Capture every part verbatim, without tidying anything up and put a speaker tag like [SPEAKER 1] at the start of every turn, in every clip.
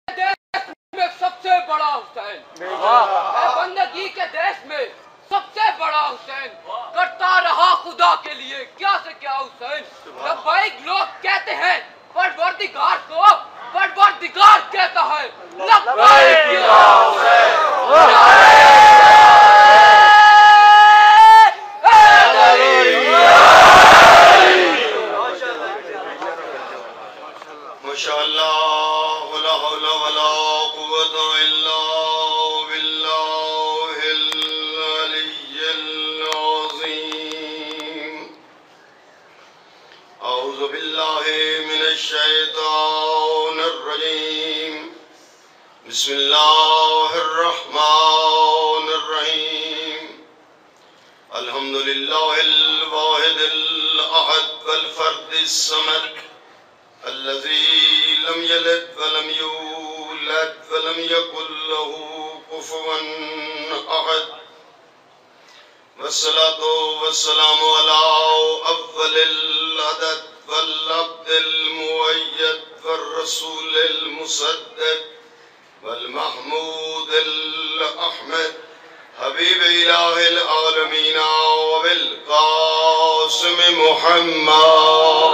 [SPEAKER 1] देश में सबसे बड़ा हुसैन, है बंदगी के देश में सबसे बड़ा हुसैन, करता रहा खुदा के लिए क्या से क्या हुसैन। लब्बैक लोग कहते हैं परवरदिगार को परवरदिगार कहता है लब्बैक या हुसैन।
[SPEAKER 2] بسم اللہ الرحمن الرحیم الحمد للہ الواحد الاحد والفرد الصمد الذي لم يلد ولم يولد ولم يكن له كفوا احد والصلاة والسلام على أفضل العدد والعبد المؤيد والرسول المسدد والمحمود الأحمد حبيب إله العالمين وبالقاسم محمد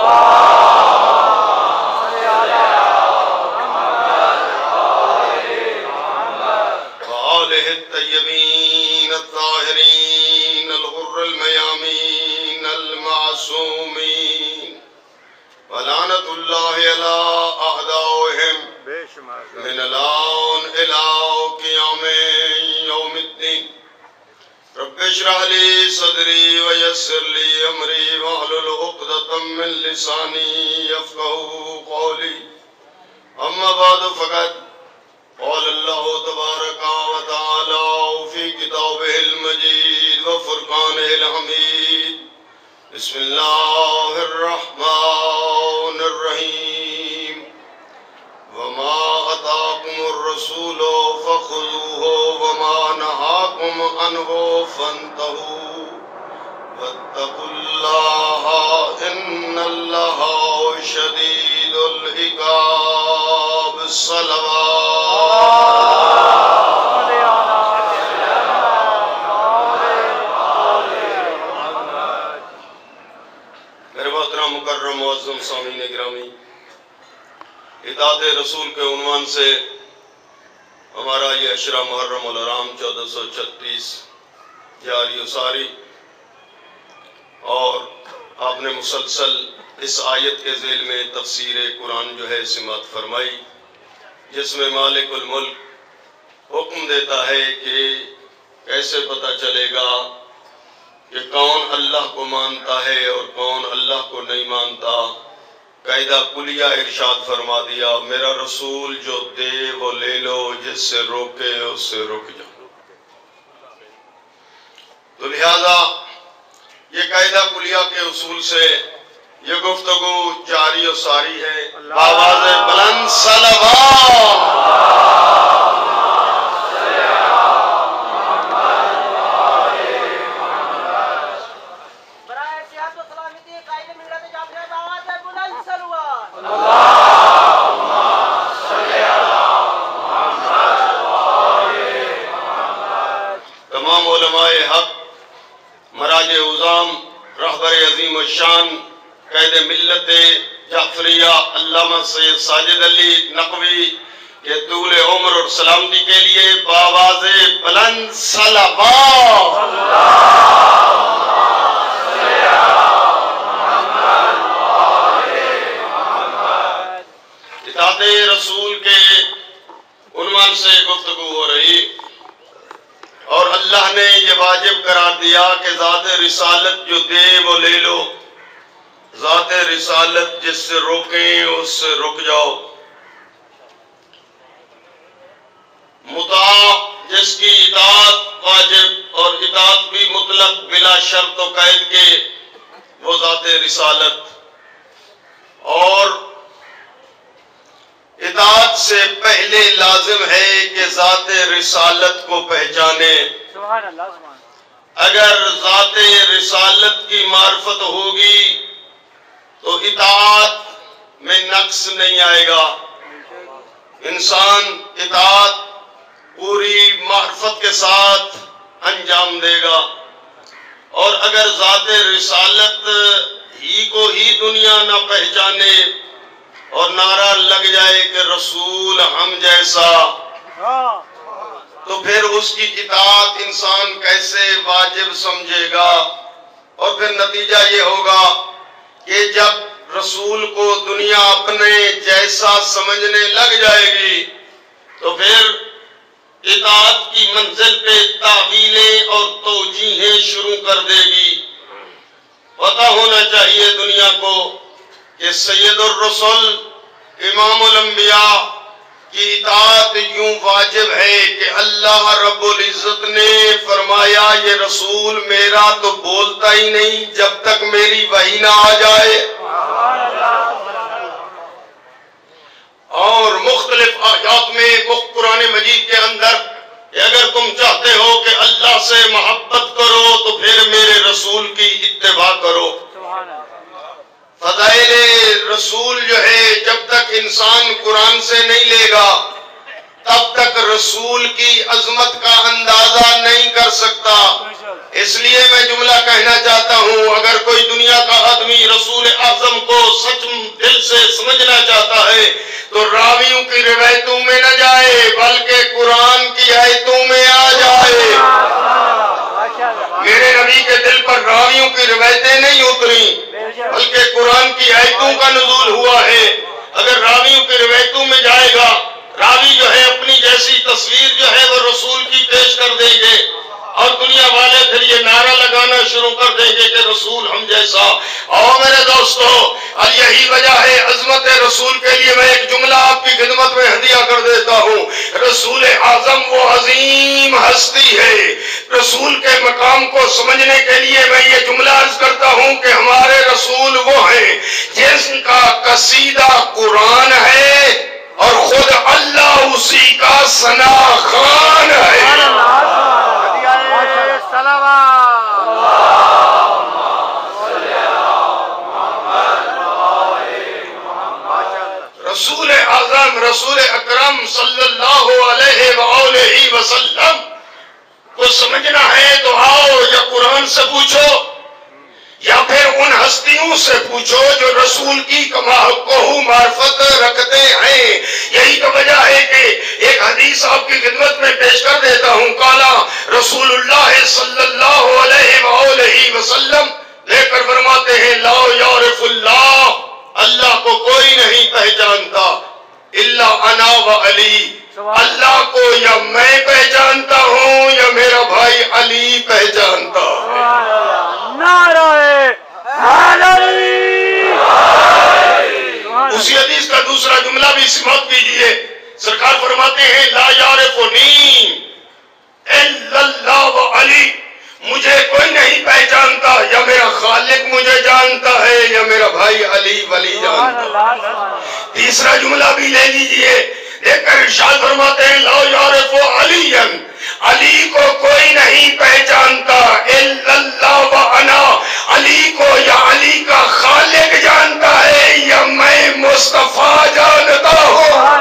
[SPEAKER 2] وآله الطيبين الطاهرين الغر الميامين المعصومين ولعنة الله على أعدائهم من الآن إلى قيام يوم الدين رب اشرح لي صدري ويسر لي أمري واحلل عقدة من لساني يفقهوا قولي أما بعد فقد قال الله تبارك وتعالى في كتابه المجيد وفرقانه الحميد بسم الله الرحمن الرحيم وما أتاكم الرسول فخذوه وما نهاكم عنه فانتهوا واتقوا الله إن الله شديد العقاب الصلوات میرے محترم مکرم معظم سامعین گرامی، اطاعت رسول کے عنوان سے ہمارا یہ عشرہ محرم الحرام چودہ سو چھتیس جاری و ساری، اور آپ نے مسلسل اس آیت کے ذیل میں تفسیر قرآن جو ہے سماعت فرمائی، جس میں مالک الملک حکم دیتا ہے کہ کیسے پتہ چلے گا کہ کون اللہ کو مانتا ہے اور کون اللہ کو نہیں مانتا۔ قاعدہ کلیہ ارشاد فرما دیا، میرا رسول جو دے وہ لے لو، جس سے روکے اس سے رک جاؤ۔ تو لہذا یہ قاعدہ کلیہ کے اصول سے یہ گفتگو جاری و ساری ہے۔ آواز بلند صلوات۔ تمام علماء حق، مراجع عظام، رہبر عظیم الشان، قائد ملت جعفریہ علامہ سید ساجد علی نقوی کے طول عمر اور سلامتی کے لیے بآواز بلند صلوات۔ اطاعت رسول کے عنوان سے گفتگو ہو رہی، اور اللہ نے یہ واجب قرار دیا کہ ذات رسالت جو دے وہ لے لو، ذات رسالت جس سے روکیں اس سے رک جاؤ۔ مطاع جس کی اطاعت واجب اور اطاعت بھی مطلق بلا شرط و قید کے، وہ ذات رسالت، اور اطاعت سے پہلے لازم ہے کہ ذات رسالت کو پہچانے۔
[SPEAKER 3] سبحان اللہ سبحان اللہ۔
[SPEAKER 2] اگر ذات رسالت کی معرفت ہوگی تو اطاعت میں نقص نہیں آئے گا، انسان اطاعت پوری معرفت کے ساتھ انجام دے گا، اور اگر ذات رسالت ہی کو ہی دنیا نہ پہچانے اور نعرہ لگ جائے کہ رسول ہم جیسا، تو پھر اس کی اطاعت انسان کیسے واجب سمجھے گا؟ اور پھر نتیجہ یہ ہوگا کہ جب رسول کو دنیا اپنے جیسا سمجھنے لگ جائے گی تو پھر اطاعت کی منزل پہ تعویلیں اور توجیہیں شروع کر دے گی۔ پتہ ہونا چاہیے دنیا کو کہ سید الرسل امام الانبیاء کی اطاعت یوں واجب ہے کہ اللہ رب العزت نے فرمایا یہ رسول میرا تو بولتا ہی نہیں جب تک میری وحی نہ آ جائے، اور مختلف آیات میں قرآن مجید کے اندر کہ اگر تم چاہتے ہو کہ اللہ سے محبت کرو تو پھر میرے رسول کی اتباع کرو۔ فضائل رسول جو ہے جب تک انسان قرآن سے نہیں لے گا تب تک رسول کی عظمت کا اندازہ نہیں کر سکتا۔ اس لیے میں جملہ کہنا چاہتا ہوں، اگر کوئی دنیا کا آدمی رسول اعظم کو سچ دل سے سمجھنا چاہتا ہے تو راویوں کی روایتوں میں نہ جائے بلکہ قرآن کی آیتوں میں آ جائے۔ میرے نبی کے دل پر راویوں کی روایتیں نہیں اتری بلکہ قرآن کی آیتوں کا نزول ہوا ہے۔ اگر راویوں کی روایتوں میں جائے گا، راوی جو ہے اپنی جیسی تصویر جو ہے وہ رسول کی پیش کر دیں گے، اور دنیا والے پھر یہ نعرہ لگانا شروع کر دیں گے کہ رسول ہم جیسا۔ اور میرے دوستو، اور یہی وجہ ہے عظمت رسول کے لیے میں ایک جملہ آپ کی خدمت میں ہدیہ کر دیتا ہوں۔ رسول اعظم وہ عظیم ہستی ہے، رسول کے مقام کو سمجھنے کے لیے میں یہ جملہ عرض کرتا ہوں کہ ہمارے رسول وہ ہیں جس کا قصیدہ قرآن ہے اور خود اللہ اسی کا ثنا خوان ہے۔ رسول اعظم رسول اکرم صلی اللہ علیہ وآلہ وسلم کو سمجھنا ہے تو آؤ یا قرآن سے پوچھو یا پھر ان ہستیوں سے پوچھو جو رسول کی کماحقہ معرفت رکھتے ہیں۔ یہی تو وجہ ہے کہ ایک حدیث آپ کی خدمت میں پیش کر دیتا ہوں۔ قالا رسول اللہ صلی اللہ علیہ وآلہ وسلم لے کر فرماتے ہیں لا یعرف اللہ، اللہ کو کوئی نہیں پہچانتا الا انا و علی، اللہ کو یا میں پہچانتا ہوں یا میرا بھائی علی پہچانتا ہوں۔ اسی حدیث کا دوسرا جملہ بھی سماعت کیجئے، سرکار فرماتے ہیں لا یعرفنی الا اللہ و علی، مجھے کوئی نہیں پہچانتا یا میرا خالق مجھے جانتا ہے یا میرا بھائی علی ولی جانتا ہے۔ تیسرا جملہ بھی لے لیجئے، دیکھ کر ارشاد فرماتے ہیں لا یعرف علی، علی کو کوئی نہیں پہچانتا الا اللہ و انا، علی کو یا علی کا خالق جانتا ہے یا میں مصطفیٰ جانتا ہوں۔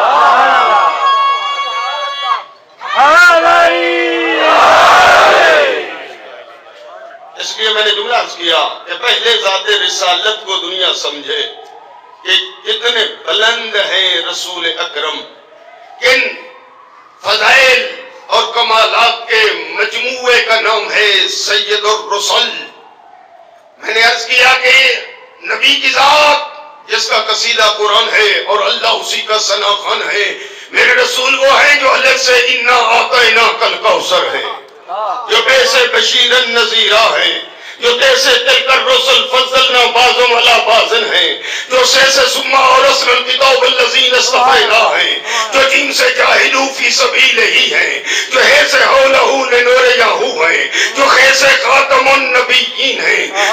[SPEAKER 2] اس لیے میں نے جملہ عرض کیا کہ پہلے ذات رسالت کو دنیا سمجھے کہ کتنے بلند ہیں رسول اکرم، کن فضائل اور کمالات کے مجموعے کا نام ہے سید الرسل۔ میں نے عرض کیا کہ نبی کی ذات جس کا قصیدہ قرآن ہے اور اللہ اسی کا ثنا خوان ہے، میرے رسول وہ ہیں جو الگ سے انا اعطیناک الکوثر ہے، جو کیسے بشیرن نذیرہ ہیں، جو کیسے تلک الرسل فضلنا بعضهم علی بعض ہیں، جو سیسے سما اور اصل الکتاب الذین اصطفینا ہیں، جو جن سے جاہدو فی سبیل ہی ہیں، جو ہے سے ہولہو لنور یاہو ہیں، جو خیسے خاتم النبیین ہیں، جو دال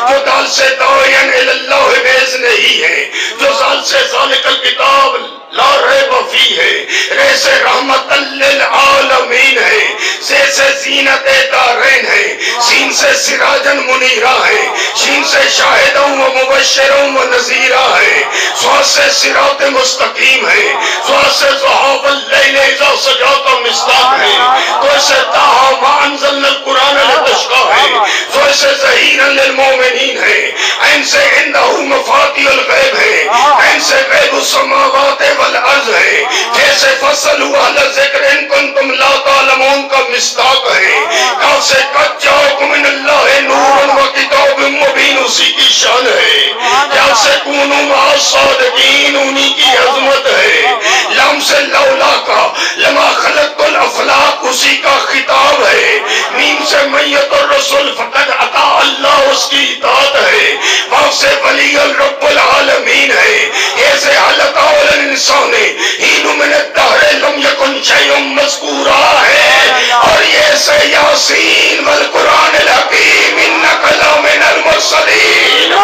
[SPEAKER 2] سال سے داعین اللہ باذنہ ہی ہے، جو سال سے ذالک الکتاب لا ریب فیہ ہے، رے سے رحمت للعالمین ہے، سے سے زینت دارین ہے، سین سے سراجن منیرہ ہے، شین سے شاہدوں و مبشروں و نذیرہ ہے، سواد سے صراط مستقیم ہے، سواد سے ذہاب اللیل اذا سجا کا مصداق ہے، تو اسے تاہا ما انزلنا القرآن لتشقا ہے، تو اسے ظہیرا للمومنین ہے، این سے اندہ مفاتیح الغیب ہے، این سے غیب السماوات والارض ہے، جیسے فصلوا اہل ذکر ان کنتم لا تعلمون کا مصداق ہے، کاف سے قد جاؤکم من اللہ نور و کتاب مبین اسی کی شان ہے، جب سے کونوا مع الصادقین انہی کی عظمت ہے، لام سے لولا کا لما خلقت الافلاق اسی کا خطاب ہے، میم سے میت الرسول فقد عطا اللہ اس کی اطاعت ہے، واف سے ولی الرب العالمین ہے، یہ سے حلق اول انسان ہین من الدہر لم یکن شیء مذکورا ہے، اور یہ سے یاسین والقرآن الحکیم انک لمن المرسلین۔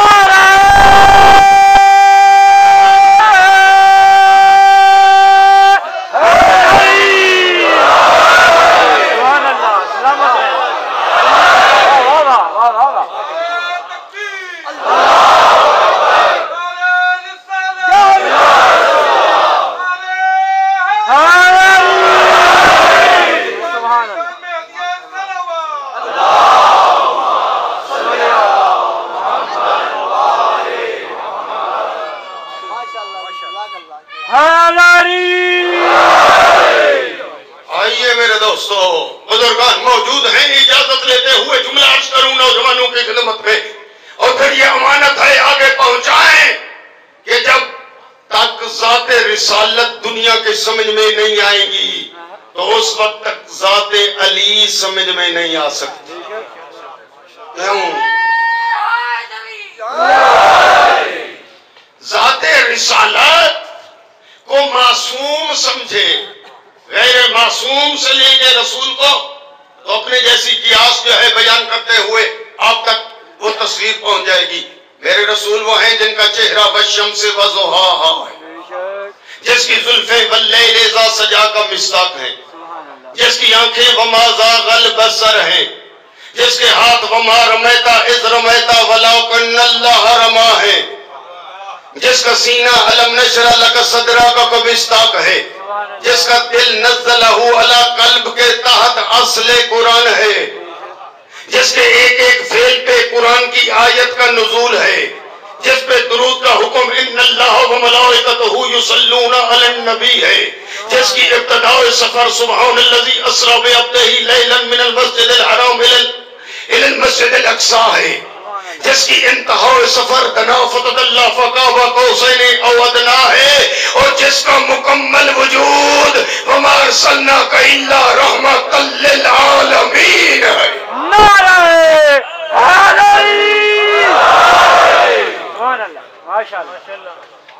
[SPEAKER 2] آئیے میرے دوستو، بزرگان موجود ہیں، اجازت لیتے ہوئے جملہ عرض کروں نوجوانوں کی خدمت میں، اور پھر یہ امانت ہے آگے پہنچائیں کہ جب تک ذات رسالت دنیا کے سمجھ میں نہیں آئے گی تو اس وقت تک ذات علی سمجھ میں نہیں آ سکتی۔ کیوں؟ ذات رسالت کو معصوم سمجھے، غیر معصوم سے لے گئے رسول کو تو اپنے جیسی قیاس جو ہے بیان کرتے ہوئے آپ تک وہ تصویر پہنچ جائے گی۔ میرے رسول وہ ہیں جن کا چہرہ والشمس وضحاہا ہے، جس کی زلفیں واللیل اذا سجا کا مصداق ہیں، جس کی آنکھیں وما زاغ البصر ہیں، جس کے ہاتھ وما رمیتا اذ رمیتا ولکن اللہ رما ہے، جس کا سینہ علم نشرح لک صدرہ کا مصداق ہے، جس کا دل نزلہ علی قلب کے تحت اصل قرآن ہے، جس کے ایک ایک فعل پہ قرآن کی آیت کا نزول ہے، جس پہ درود کا حکم ان اللہ و ملائکتہ یصلون علی النبی ہے، جس کی ابتداء سفر سبحان الذی اسری بعبدہ لیلا من المسجد الحرام الى المسجد الاقصی ہے، جس کی انتہا سفر دنا فتد اللہ فقاب قوسین او ادنا ہے، اور جس کا مکمل وجود وما ارسلناک الا رحمۃ للعالمین ہے۔
[SPEAKER 3] نعرہ حیدری! سبحان اللہ، ماشاءاللہ۔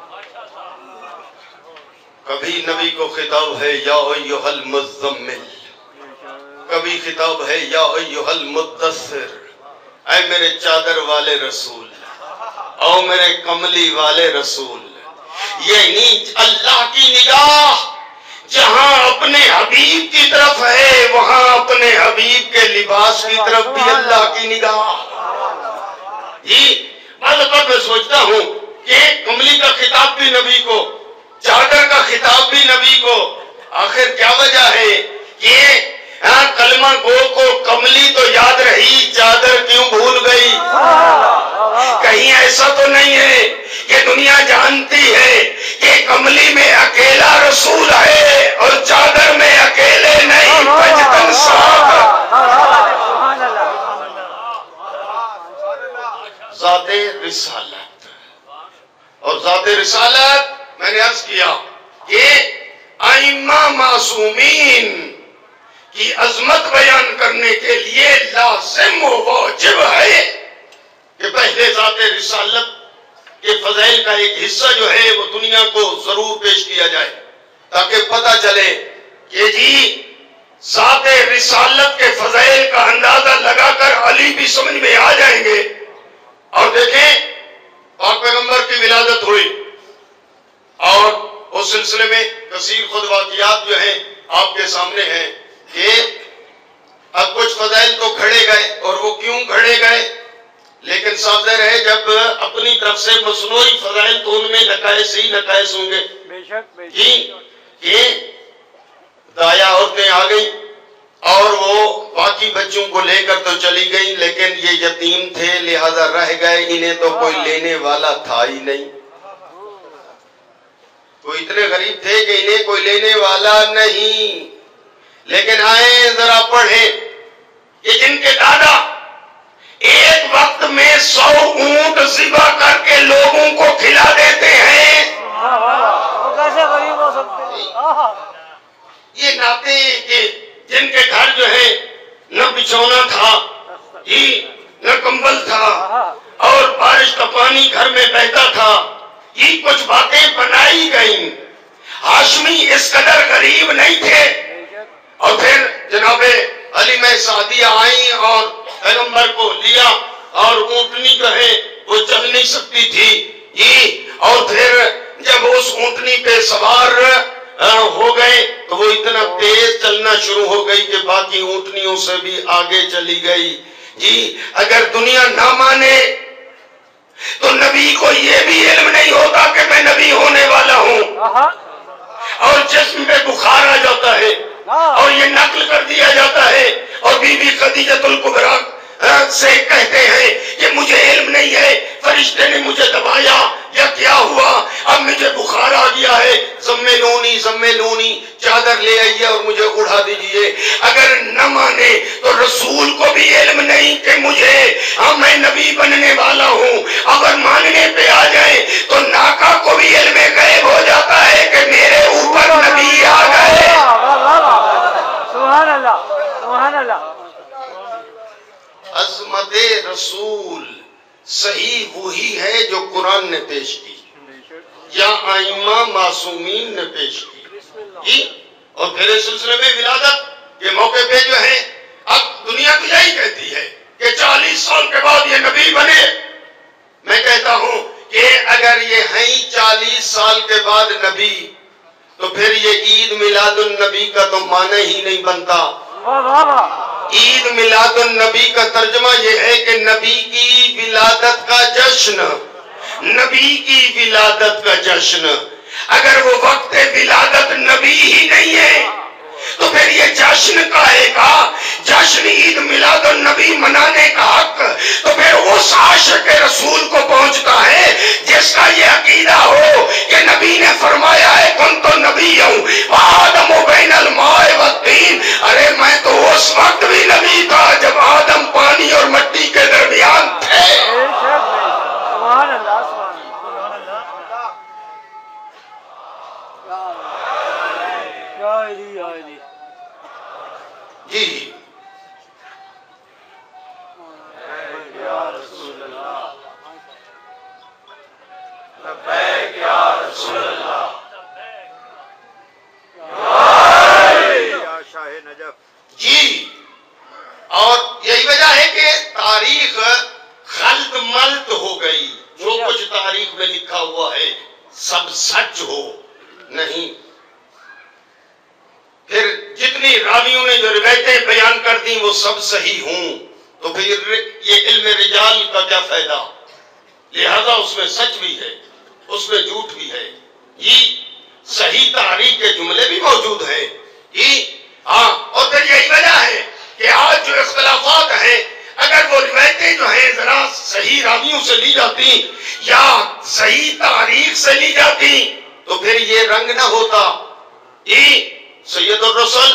[SPEAKER 2] کبھی نبی کو خطاب ہے یا ایھا المزمل، کبھی خطاب ہے یا ایھا المدثر، اے میرے چادر والے رسول، او میرے کملی والے رسول۔ یعنی اللہ کی نگاہ جہاں اپنے حبیب کی طرف ہے وہاں اپنے حبیب کے لباس کی طرف بھی اللہ کی نگاہ۔ جی بعض اوقات میں سوچتا ہوں کہ کملی کا خطاب بھی نبی کو، چادر کا خطاب بھی نبی کو، آخر کیا وجہ ہے کہ ہاں کلمہ گو کو کملی تو یاد رہی، چادر کیوں بھول گئی؟ کہیں ایسا تو نہیں ہے کہ دنیا جانتی ہے کہ کملی میں اکیلا رسول ہے اور چادر میں اکیلے نہیں، بجتن ساتھ۔ ذات رسالت، اور ذات رسالت میں نے عرض کیا کہ ائمہ معصومین کی عظمت بیان کرنے کے لیے لازم و واجب ہے کہ پہلے ذات رسالت کے فضائل کا ایک حصہ جو ہے وہ دنیا کو ضرور پیش کیا جائے، تاکہ پتہ چلے کہ جی ذات رسالت کے فضائل کا اندازہ لگا کر علی بھی سمجھ میں آ جائیں گے اور دیکھیں پاک پیغمبر کی ولادت ہوئی اور اس سلسلے میں کثیر خود واقعات جو ہیں آپ کے سامنے ہیں کہ اب کچھ فضائل تو کھڑے گئے، اور وہ کیوں کھڑے گئے؟ لیکن صاف ظاہر ہے جب اپنی طرف سے مصنوعی فضائل تو ان میں نقائص ہی نقائص ہوں گے جی کہ دایا عورتیں آ گئی اور وہ باقی بچوں کو لے کر تو چلی گئی، لیکن یہ یتیم تھے لہذا رہ گئے، انہیں تو کوئی لینے والا تھا ہی نہیں، وہ اتنے غریب تھے کہ انہیں کوئی لینے والا نہیں۔ لیکن آئیں ذرا پڑھیں کہ جن کے دادا ایک وقت میں سو اونٹ ذبح کر کے لوگوں کو کھلا دیتے ہیں،
[SPEAKER 3] وہ کیسے غریب ہو سکتے ہیں؟
[SPEAKER 2] یہ ناتے کہ جن کے گھر جو ہے نہ بچھونا تھا ہی نہ کمبل تھا اور بارش کا پانی گھر میں بہتا تھا، یہ کچھ باتیں بنائی گئیں۔ ہاشمی اس قدر غریب نہیں تھے۔ اور پھر جناب حلیمہ سعدیہ آئیں اور پیغمبر کو لیا، اور اونٹنی جو ہے وہ چل نہیں سکتی تھی یہ، اور پھر جب اس اونٹنی پہ سوار ہو گئے تو وہ اتنا تیز چلنا شروع ہو گئی کہ باقی اونٹنیوں سے بھی آگے چلی گئی جی۔ اگر دنیا نہ مانے تو نبی کو یہ بھی علم نہیں ہوتا کہ میں نبی ہونے والا ہوں، اور جسم پہ بخار آ جاتا ہے اور یہ نقل کر دیا جاتا ہے، اور بی بی خدیجۃ الکبریٰ سے کہتے ہیں کہ مجھے علم نہیں ہے فرشتے نے مجھے دبایا یا کیا ہوا، اب مجھے بخار آ گیا ہے، زملونی زملونی چادر لے آئیے اور مجھے اڑا دیجئے۔ اگر نہ مانے تو رسول کو بھی علم نہیں کہ مجھے ہاں میں نبی بننے والا ہوں، اگر ماننے پہ آ جائے تو ناکا کو بھی علم غیب ہو جاتا ہے کہ میرے اوپر نبی آ گئے۔
[SPEAKER 3] سبحان اللہ سبحان اللہ۔
[SPEAKER 2] عظمت رسول صحیح وہی ہے جو قرآن نے پیش کی یا ائمہ معصومین نے پیش کی، اور پھر اس سلسلے میں ولادت کے موقع پہ جو ہے اب دنیا تو یہی کہتی ہے کہ چالیس سال کے بعد یہ نبی بنے۔ میں کہتا ہوں کہ اگر یہ ہیں چالیس سال کے بعد نبی تو پھر یہ عید میلاد النبی کا تو معنی ہی نہیں بنتا۔ عید میلاد النبی کا ترجمہ یہ ہے کہ نبی کی ولادت کا جشن، نبی کی ولادت کا جشن۔ اگر وہ وقت ولادت نبی ہی نہیں ہے تو پھر یہ جشن کاہے کا؟ جشن عید میلاد النبی منانے کا حق تو پھر اس عاشق رسول کو پہنچتا ہے جس کا یہ عقیدہ ہو کہ نبی نے فرمایا ہے کن تو نبی ہوں آدم و بین الماء والطین۔ ارے میں تو اس وقت بھی نبی تھا جب آدم پانی اور مٹی کے درمیان تھے۔
[SPEAKER 3] سبحان اللہ سبحان اللہ۔
[SPEAKER 2] جی جی اور یہی وجہ ہے کہ تاریخ خلط ملط ہو گئی، جو کچھ تاریخ میں لکھا ہوا ہے سب سچ ہو نہیں، پھر جتنی راویوں نے جو روایتیں بیان کر دی وہ سب صحیح ہوں تو پھر یہ علم رجال کا کیا فائدہ؟ لہذا اس میں سچ بھی ہے اس میں جھوٹ بھی ہے، یہ صحیح تحریک کے جملے بھی موجود ہیں یہ ہاں، اور پھر یہی وجہ ہے کہ آج جو اختلافات ہیں اگر وہ روایتیں جو ہیں ذرا صحیح راویوں سے لی جاتی یا صحیح تاریخ سے لی جاتی تو پھر یہ رنگ نہ ہوتا۔ یہ سید الرسل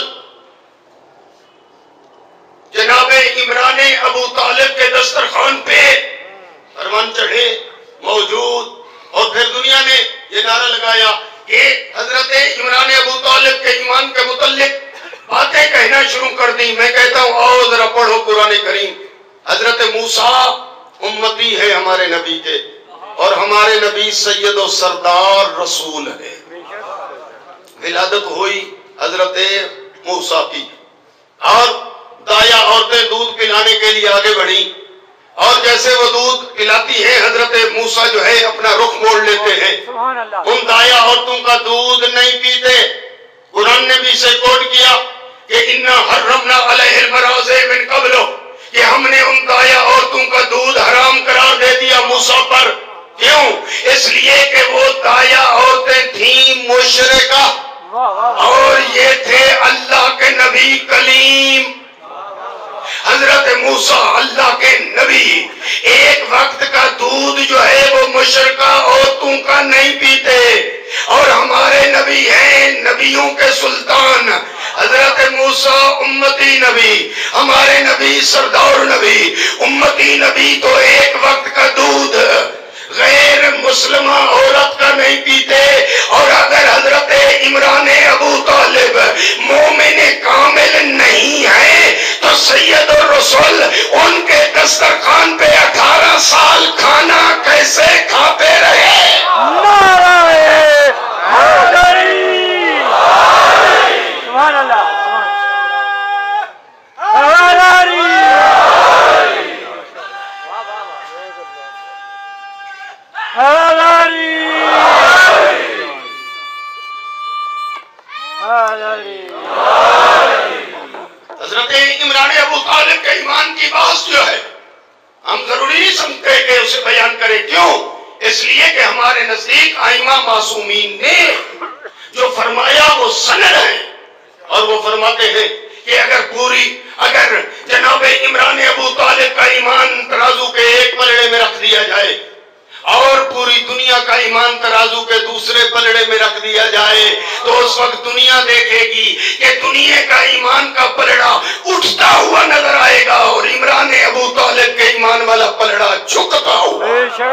[SPEAKER 2] جناب عمران ابو طالب کے دسترخوان پہ فرمان چڑھے موجود، اور پھر دنیا نے یہ نعرہ لگایا کہ حضرت عمران ابو طالب کے ایمان کے متعلق باتیں کہنا شروع کر دی۔ میں کہتا ہوں آؤ ذرا پڑھو قرآن کریم۔ حضرت موسیٰ امتی ہے ہمارے نبی کے، اور ہمارے نبی سید و سردار رسول ہے۔ ولادت ہوئی حضرت موسیٰ کی، اور دایا عورتیں دودھ پلانے کے لیے آگے بڑھی اور جیسے وہ دودھ پلاتی ہے حضرت موسیٰ جو ہے اپنا رخ موڑ لیتے ہیں.
[SPEAKER 3] سبحان اللہ.
[SPEAKER 2] ان دایا عورتوں کا دودھ نہیں پیتے. قرآن نے بھی اسے کوٹ کیا کہ اِنَّا حَرَّمْنَا عَلَيْهِ الْمَرَاضِعَ مِن قَبْلُ، کہ ہم نے ان دایا عورتوں کا دودھ حرام قرار دے دیا موسیٰ پر. کیوں؟ اس لیے کہ وہ دایا عورتیں تھیں مشرکہ اور یہ تھے اللہ کے نبی کلیم حضرت موسیٰ اللہ کے نبی. ایک وقت کا دودھ جو ہے وہ مشرکہ عورتوں کا نہیں پیتے. اور ہمارے نبی ہیں نبیوں کے سلطان حضرت موسیٰ امتی نبی، ہمارے نبی سردار نبی امتی نبی تو ایک وقت کا دودھ غیر مسلمہ عورت کا نہیں پیتے. اور اگر حضرت عمران ابو طالب مومن کامل نہیں ہے تو سید الرسول ان کے دسترخوان پہ اٹھارہ سال کھانا کیسے کھاتے رہے؟
[SPEAKER 3] نعرہ حیدری. سبحان اللہ. حیدری. حیدری. حیدری.
[SPEAKER 2] حضرت عمران ابو طالب کے ایمان کی بات جو ہے ہم ضروری نہیں سمجھتے کہ اسے بیان کریں. کیوں؟ اس لیے کہ ہمارے نزدیک ائمہ معصومین نے جو فرمایا وہ سند ہے. اور وہ فرماتے ہیں کہ اگر پوری اگر جناب عمران ابو طالب کا ایمان ترازو کے ایک پلڑے میں رکھ دیا جائے اور پوری دنیا کا ایمان ترازو کے دوسرے پلڑے میں رکھ دیا جائے تو اس وقت دنیا دیکھے گی کہ دنیا کا ایمان کا پلڑا اٹھتا ہوا نظر آئے گا اور عمران ابو طالب کے ایمان والا پلڑا جھکتا ہوا.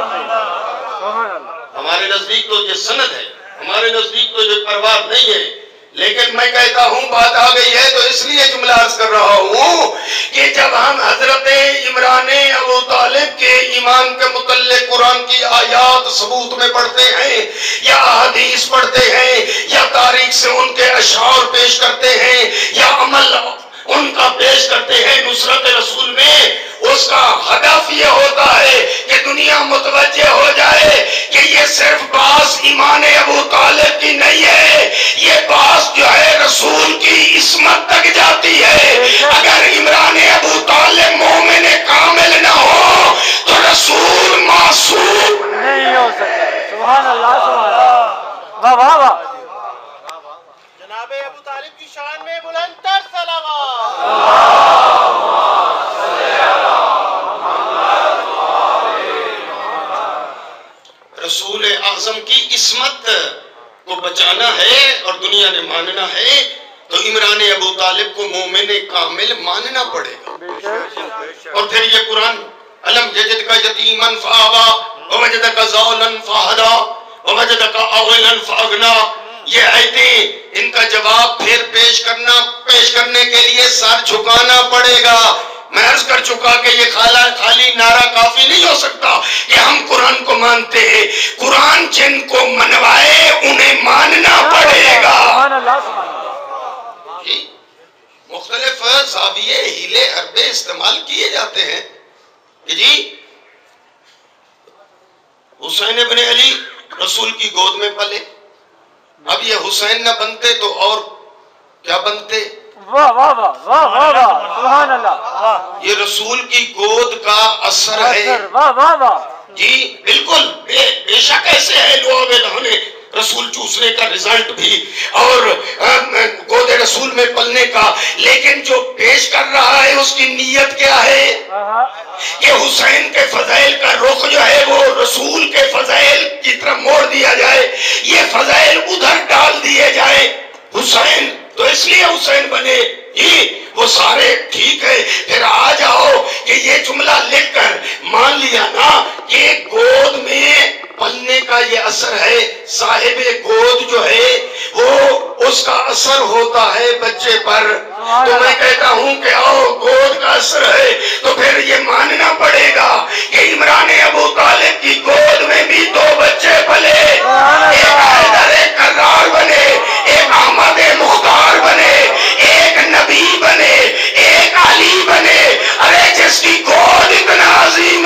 [SPEAKER 2] ہمارے نزدیک تو یہ سند ہے، ہمارے نزدیک تو یہ پروار نہیں ہے. لیکن میں کہتا ہوں بات آ گئی ہے تو اس لیے جملہ عرض کر رہا ہوں کہ جب ہم حضرت عمران ابو طالب کے ایمان کے متعلق قرآن کی آیات ثبوت میں پڑھتے ہیں یا حدیث پڑھتے ہیں یا تاریخ سے ان کے اشعار پیش کرتے ہیں یا عمل ان کا پیش کرتے ہیں نصرت رسول میں، اس کا ہدف یہ ہوتا ہے کہ دنیا متوجہ ہو جائے کہ یہ صرف باس ایمان ابو طالب کی نہیں ہے، یہ باس جو ہے رسول کی عصمت تک جاتی ہے. اگر عمران ابو طالب مومن کامل نہ ہو تو رسول معصوم
[SPEAKER 3] نہیں ہو سکتا. سبحان اللہ. سبحان اللہ. واہ واہ واہ.
[SPEAKER 4] جناب ابو طالب کی شان میں بلند تر صلوات.
[SPEAKER 2] رسول اعظم کی عصمت کو بچانا ہے اور دنیا نے ماننا ہے تو عمران ابو طالب کو مومن کامل ماننا پڑے گا. اور پھر یہ قرآن علم یجد کا یتیمن فآوا ووجد کا ضالا فہدا ووجد کا عائلا فاغنا، یہ آیتیں ان کا جواب پھر پیش کرنا پیش کرنے کے لیے سر جھکانا پڑے گا. میں عرض کر چکا کہ یہ خالی نعرہ کافی نہیں ہو سکتا کہ ہم قرآن کو مانتے ہیں. قرآن جن کو منوائے انہیں ماننا پڑے گا.
[SPEAKER 3] سبحان اللہ. سبحان اللہ.
[SPEAKER 2] جی مختلف زاویے ہیلے حربے استعمال کیے جاتے ہیں کہ جی حسین ابن علی رسول کی گود میں پلے، اب یہ حسین نہ بنتے تو اور کیا بنتے؟
[SPEAKER 3] واہ واہ واہ واہ واہ واہ. سبحان اللہ.
[SPEAKER 2] یہ رسول کی گود کا اثر ہے.
[SPEAKER 3] واہ واہ واہ.
[SPEAKER 2] جی بالکل بے, بے شک ایسے ہے لوگ دہنے رسول چوسنے کا رزلٹ بھی اور گود رسول میں پلنے کا، لیکن جو پیش کر رہا ہے اس کی نیت کیا ہے کہ حسین کے فضائل کا رخ جو ہے وہ رسول کے فضائل کی طرف موڑ دیا جائے، یہ فضائل ادھر ڈال دیے جائے. حسین تو اس لیے حسین بنے یہ وہ سارے ٹھیک ہے. پھر آ جاؤ کہ یہ جملہ لکھ کر مان لیا نا کہ گود میں پلنے کا یہ اثر ہے، صاحب گود جو ہے وہ اس کا اثر ہوتا ہے بچے پر. تو میں کہتا ہوں کہ آؤ گود کا اثر ہے تو پھر یہ ماننا پڑے گا کہ عمران ابو طالب کی گود میں بھی دو بچے پلے، ایک حیدر کرار بنے، ایک احمد مختار بنے، ایک نبی بنے، ایک علی بنے. ارے جس کی گود اتنا عظیم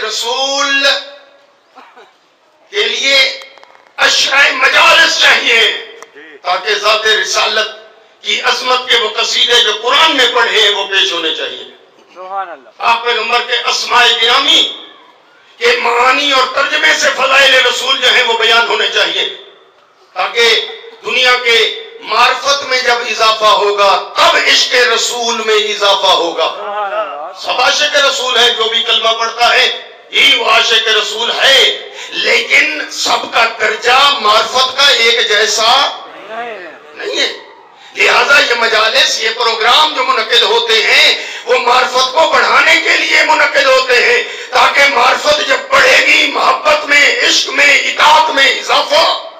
[SPEAKER 2] रसूल के लिए अशराए मजालिस चाहिए ताकि ज़ात रिसालत की अजमत के वो कसीदे जो कुरान में पढ़े हैं वो पेश होने चाहिए। आप पैगंबर के अस्माए गिरामी के मानी और तर्जमे से फज़ाइल रसूल जो है वो बयान होने चाहिए ताकि दुनिया के मार्फत में जब इजाफा होगा तब इश्क रसूल में इजाफा होगा। सब आशिक रसूल है, जो भी कलमा पढ़ता है ये वो आशिक रसूल है, लेकिन सबका दर्जा मार्फत का एक जैसा नहीं है। लिहाजा ये मजालिस, ये प्रोग्राम जो मुनक्किद होते हैं वो मार्फत को बढ़ाने के लिए मुनक्किद होते हैं ताकि मार्फत जब बढ़ेगी मोहब्बत में, इश्क में, इताअत में इजाफा।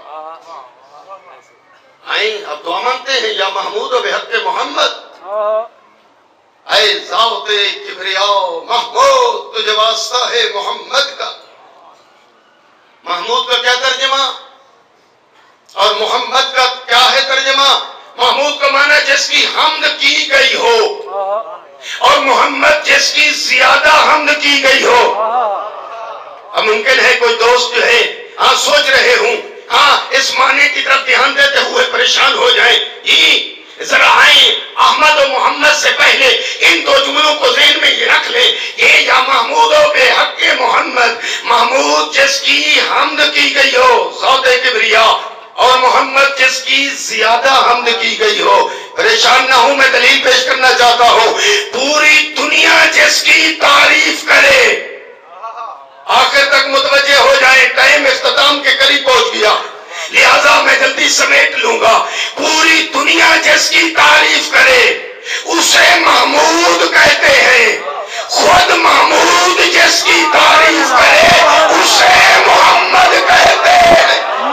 [SPEAKER 2] आए अब दुआ मांगते हैं, या महमूद व बेहक़ मोहम्मद, ऐ ज़ाते किबरिया महमूद तुझे वास्ता है मोहम्मद का। महमूद का क्या तर्जमा और मोहम्मद का क्या है तर्जमा? महमूद का माना जिसकी हमद की गई हो और मोहम्मद जिसकी ज्यादा हमद की गई हो। अब मुमकिन है कोई दोस्त जो है हाँ सोच रहे हूं, हाँ इस माने की तरफ ध्यान देते हुए परेशान हो जाए, ये जरा आए अहमद और मोहम्मद से पहले इन दो जुमलों को ज़हन में ये रख ले, ये या महमूद हो बेहक़ मोहम्मद, महमूद जिसकी हमद की गई हो ज़ाते किबरिया और मोहम्मद जिसकी ज्यादा हमद की गई हो। परेशान ना हूं, मैं दलील पेश करना चाहता हूं। पूरी दुनिया जिसकी तारीफ करे, आखिर तक मुतवज्जे हो जाए, टाइम इख्तिताम के करीब पहुंच गया, लिहाजा मैं जल्दी समेट लूंगा। पूरी दुनिया जिसकी तारीफ करे उसे महमूद कहते हैं। खुद महमूद जिसकी तारीफ करे उसे मोहम्मद कहते हैं।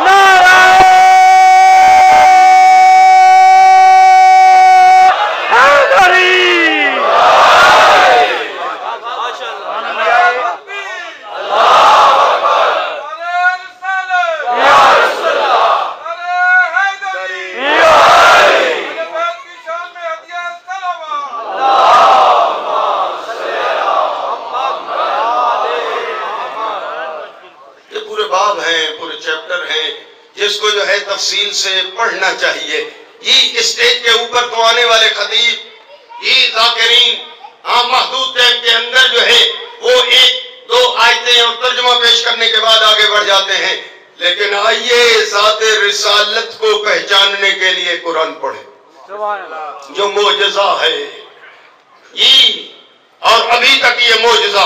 [SPEAKER 2] जिसको जो है तफसील से पढ़ना चाहिए। ये स्टेज के ऊपर तो आने वाले खतीब, ये ज़ाकिरीन हाँ महदूद टाइम के अंदर जो है वो एक दो आयतें और तर्जुमा पेश करने के बाद आगे बढ़ जाते हैं, लेकिन आइए ज़ात रिसालत को पहचानने के लिए कुरान पढ़े जो मोजज़ा है ये, और अभी तक ये मोजज़ा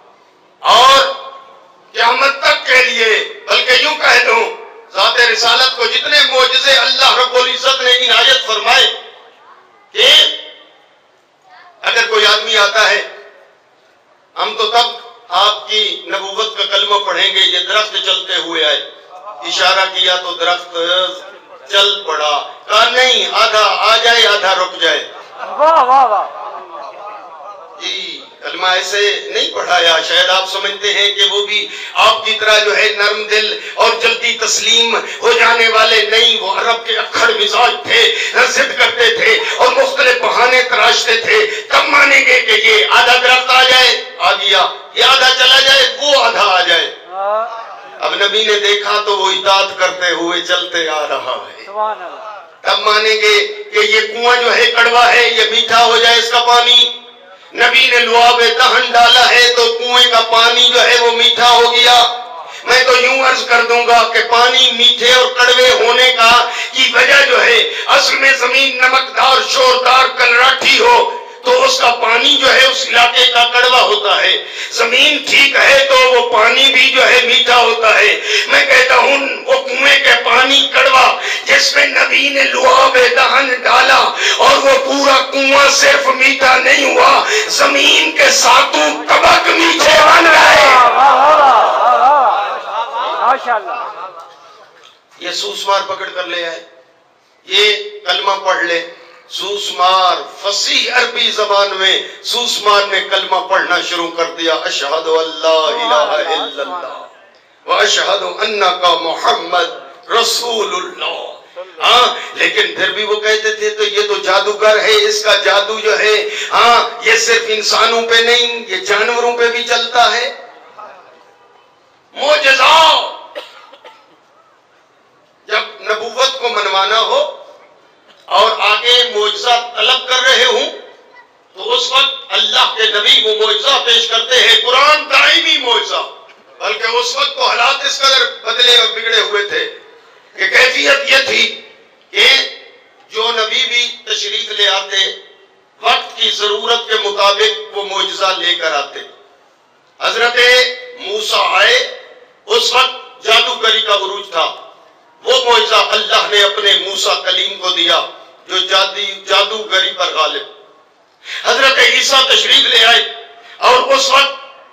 [SPEAKER 2] और क़यामत तक के लिए, बल्कि यूं कह दूं ज़ात रिसालत को जितने मोजज़े अल्लाह रब्बुल इज़्ज़त ने इनायत फरमाए कि अगर कोई आदमी आता है, हम तो तब आपकी नबूवत का कलमा पढ़ेंगे, ये दरख्त चलते हुए आए, इशारा किया तो दरख्त चल पड़ा, कहा नहीं आधा आ जाए आधा रुक जाए।
[SPEAKER 3] वाह वाह वाह।
[SPEAKER 2] जी कलमा ऐसे नहीं पढ़ाया, शायद आप समझते हैं कि वो भी आपकी तरह जो है नरम दिल और जल्दी तस्लीम हो जाने वाले नहीं, वो अरब के अक्खड़ मिजाज थे, जिद करते थे और मुख्तलिफ बहाने तराशते थे। तब मानेंगे कि ये आधा दरख्त आ जाए आ गया, ये आधा चला जाए वो आधा आ जाए। अब नबी ने देखा तो वो इताअत करते हुए चलते आ रहा है, तब मानेंगे कि ये कुआं जो है कड़वा है, ये मीठा हो जाए इसका पानी। नबी ने लुआब दहन डाला है तो कुएं का पानी जो है वो मीठा हो गया। मैं तो यूं अर्ज कर दूंगा कि पानी मीठे और कड़वे होने का की वजह जो है, असल में जमीन नमकदार शोरदार कलराठी हो तो उसका पानी जो है उस इलाके का कड़वा होता है, जमीन ठीक है तो वो पानी भी जो है मीठा होता है। मैं कहता हूँ वो कुएं के पानी कड़वा जिसमें नबी ने लुआब दहन डाला और वो पूरा कुआं सिर्फ मीठा नहीं हुआ, जमीन के सातों तबक मीठे बन गए। माशाअल्लाह। ये सूसमार पकड़ कर ले आए, ये कलमा पढ़ ले। सूसमार फसी अरबी जबान में सूसमार ने कलमा पढ़ना शुरू कर दिया, अशहदु अल्ला इलाहा इल्लल्लाह व अशहदु अन्नका मुहम्मद रसूलुल्लाह। हाँ, लेकिन फिर भी वो कहते थे तो ये तो जादूगर है, इसका जादू जो है हाँ ये सिर्फ इंसानों पे नहीं ये जानवरों पे भी चलता है। معجزات، جب نبوت کو منوانا ہو اور آگے معجزہ طلب کر رہے ہوں تو اس وقت اللہ کے نبی وہ معجزہ پیش کرتے ہیں، قرآن دائمی معجزہ۔ بلکہ اس وقت تو حالات اس قدر بدلے اور بگڑے ہوئے تھے کہ کیفیت یہ تھی کہ جو نبی بھی تشریف لے آتے وقت کی ضرورت کے مطابق وہ معجزہ لے کر آتے۔ حضرت موسیٰ آئے، اس وقت جادوگری کا عروج تھا، وہ معجزہ اللہ نے اپنے موسیٰ کلیم کو دیا جو جادوگری پر غالب۔ حضرت عیسیٰ تشریف لے آئے اور اس وقت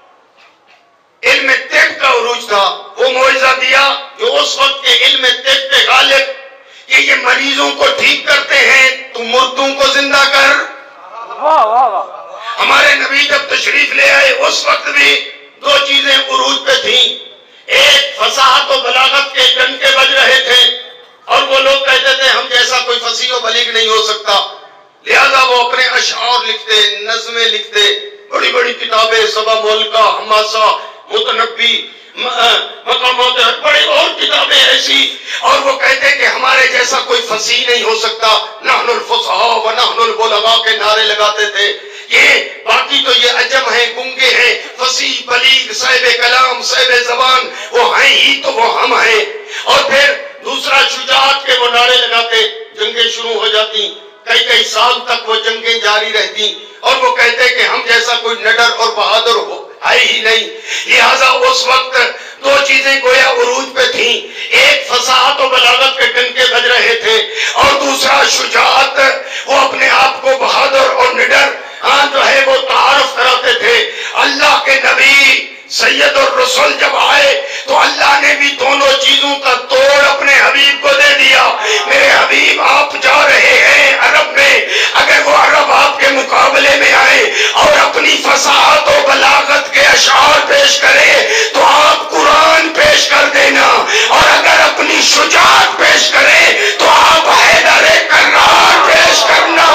[SPEAKER 2] علم طب کا عروج تھا، وہ معجزہ دیا جو اس وقت کے علم طب پہ غالب کہ یہ مریضوں کو ٹھیک کرتے ہیں تو مردوں کو زندہ کر۔
[SPEAKER 3] واہ واہ واہ۔
[SPEAKER 2] ہمارے نبی جب تشریف لے آئے اس وقت بھی دو چیزیں عروج پہ تھیں، ایک فصاحت و بلاغت کے ڈنکے بج رہے تھے اور وہ لوگ کہتے تھے ہم جیسا کوئی فصیح و بلیغ نہیں ہو سکتا، لہذا وہ اپنے اشعار لکھتے، نظمیں لکھتے، بڑی بڑی کتابیں، سبا مولکہ، حماسہ، متنبی، مقامات، بڑی اور کتابیں ایسی، اور وہ کہتے کہ ہمارے جیسا کوئی فصیح نہیں ہو سکتا، نحن الفصحاء و نحن البلغاء کے نعرے لگاتے تھے۔ یہ باقی تو یہ عجم ہیں، گنگے ہیں، فصیح بلیغ صاحب کلام صاحب زبان وہ ہیں ہی تو وہ ہم ہیں۔ اور پھر دوسرا شجاعت کے وہ نعرے لگاتے، جنگیں شروع ہو جاتی، کئی کئی سال تک وہ جنگیں جاری رہتی اور وہ کہتے کہ ہم جیسا کوئی نڈر اور بہادر ہو ہے ہی نہیں۔ لہٰذا اس وقت دو چیزیں گویا عروج پہ تھیں، ایک فصاحت و بلاغت کے ڈنکے بج رہے تھے اور دوسرا شجاعت، وہ اپنے آپ کو بہادر اور نڈر ہاں جو ہے وہ تعارف کراتے تھے۔ اللہ کے نبی سید الرسول جب آئے تو اللہ نے بھی دونوں چیزوں کا توڑ اپنے حبیب کو دے دیا۔ میرے حبیب آپ جا رہے ہیں عرب میں، اگر وہ عرب آپ کے مقابلے میں آئے اور اپنی فصاحت و بلاغت کے اشعار پیش کرے تو آپ قرآن پیش کر دینا، اور اگر اپنی شجاعت پیش کرے تو آپ حیدر کرار پیش کرنا۔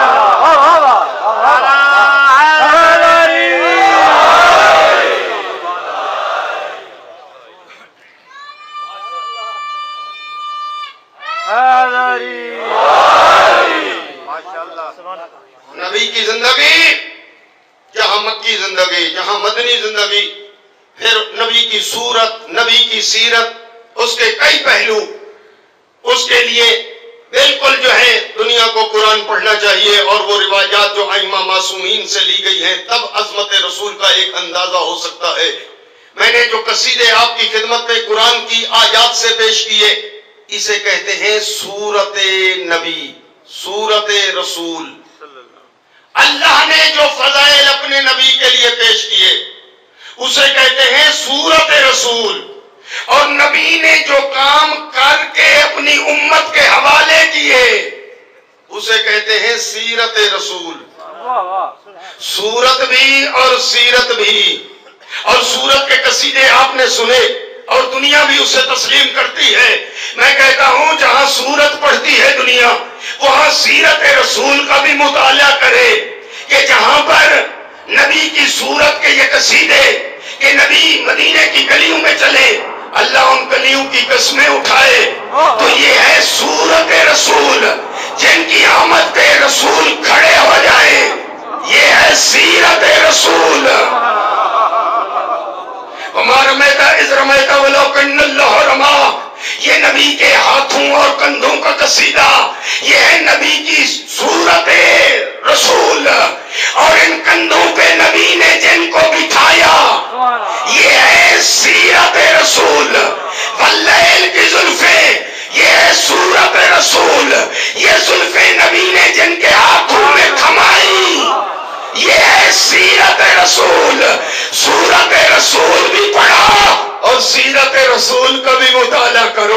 [SPEAKER 2] نبی کی زندگی جہاں مکی زندگی، جہاں مدنی زندگی، پھر نبی کی صورت، نبی کی سیرت، اس کے کئی پہلو، اس کے لیے بالکل جو ہے دنیا کو قرآن پڑھنا چاہیے اور وہ روایات جو ائمہ معصومین سے لی گئی ہیں، تب عظمت رسول کا ایک اندازہ ہو سکتا ہے۔ میں نے جو قصیدے آپ کی خدمت میں قرآن کی آیات سے پیش کیے، اسے کہتے ہیں سورت نبی، سورت رسول۔ اللہ نے جو فضائل اپنے نبی کے لیے پیش کیے اسے کہتے ہیں سورت رسول، اور نبی نے جو کام کر کے اپنی امت کے حوالے کیے اسے کہتے ہیں سیرت رسول۔ سورت بھی اور سیرت بھی، اور سورت کے قصیدے آپ نے سنے اور دنیا بھی اسے تسلیم کرتی ہے۔ میں کہتا ہوں جہاں سورت پڑھتی ہے دنیا، وہاں سیرت رسول کا بھی مطالعہ کرے، کہ جہاں پر نبی کی سورت کے یہ قصیدے کہ نبی مدینے کی گلیوں میں چلے، اللہ ان گلیوں کی قسمیں اٹھائے، تو یہ ہے سورت رسول۔ جن کی آمد پہ رسول کھڑے ہو جائیں، یہ ہے سیرت رسول۔ وَمَا إِذْ رَمَيْتَ وَلَكِنَّ اللَّهَ رَمَىٰ، یہ نبی کے ہاتھوں اور کندھوں کا قصیدہ، یہ ہے نبی کی صورت رسول۔ اور ان کندھوں پہ نبی نے جن کو بٹھایا، یہ ہے سیرت رسول۔ واللیل کی زلفیں، یہ ہے صورت رسول۔ یہ زلفیں نبی نے جن کے ہاتھوں میں تھمائی، یہ ہے سیرت رسول۔ سورت رسول بھی پڑھا اور سیرت رسول کا بھی مطالعہ کرو۔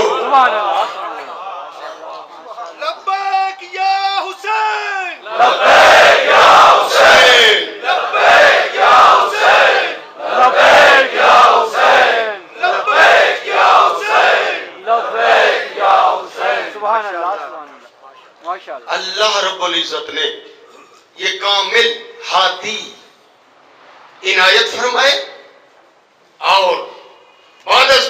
[SPEAKER 4] لبیک یا حسین،
[SPEAKER 2] لبیک یا حسین،
[SPEAKER 3] لبیک یا حسین، لبیک یا حسین،
[SPEAKER 4] لبیک یا حسین،
[SPEAKER 3] لبیک یا حسین۔ سبحان اللہ، سبحان اللہ، ماشاءاللہ۔
[SPEAKER 2] اللہ رب العزت نے یہ کامل ہادی عنایت فرمائے اور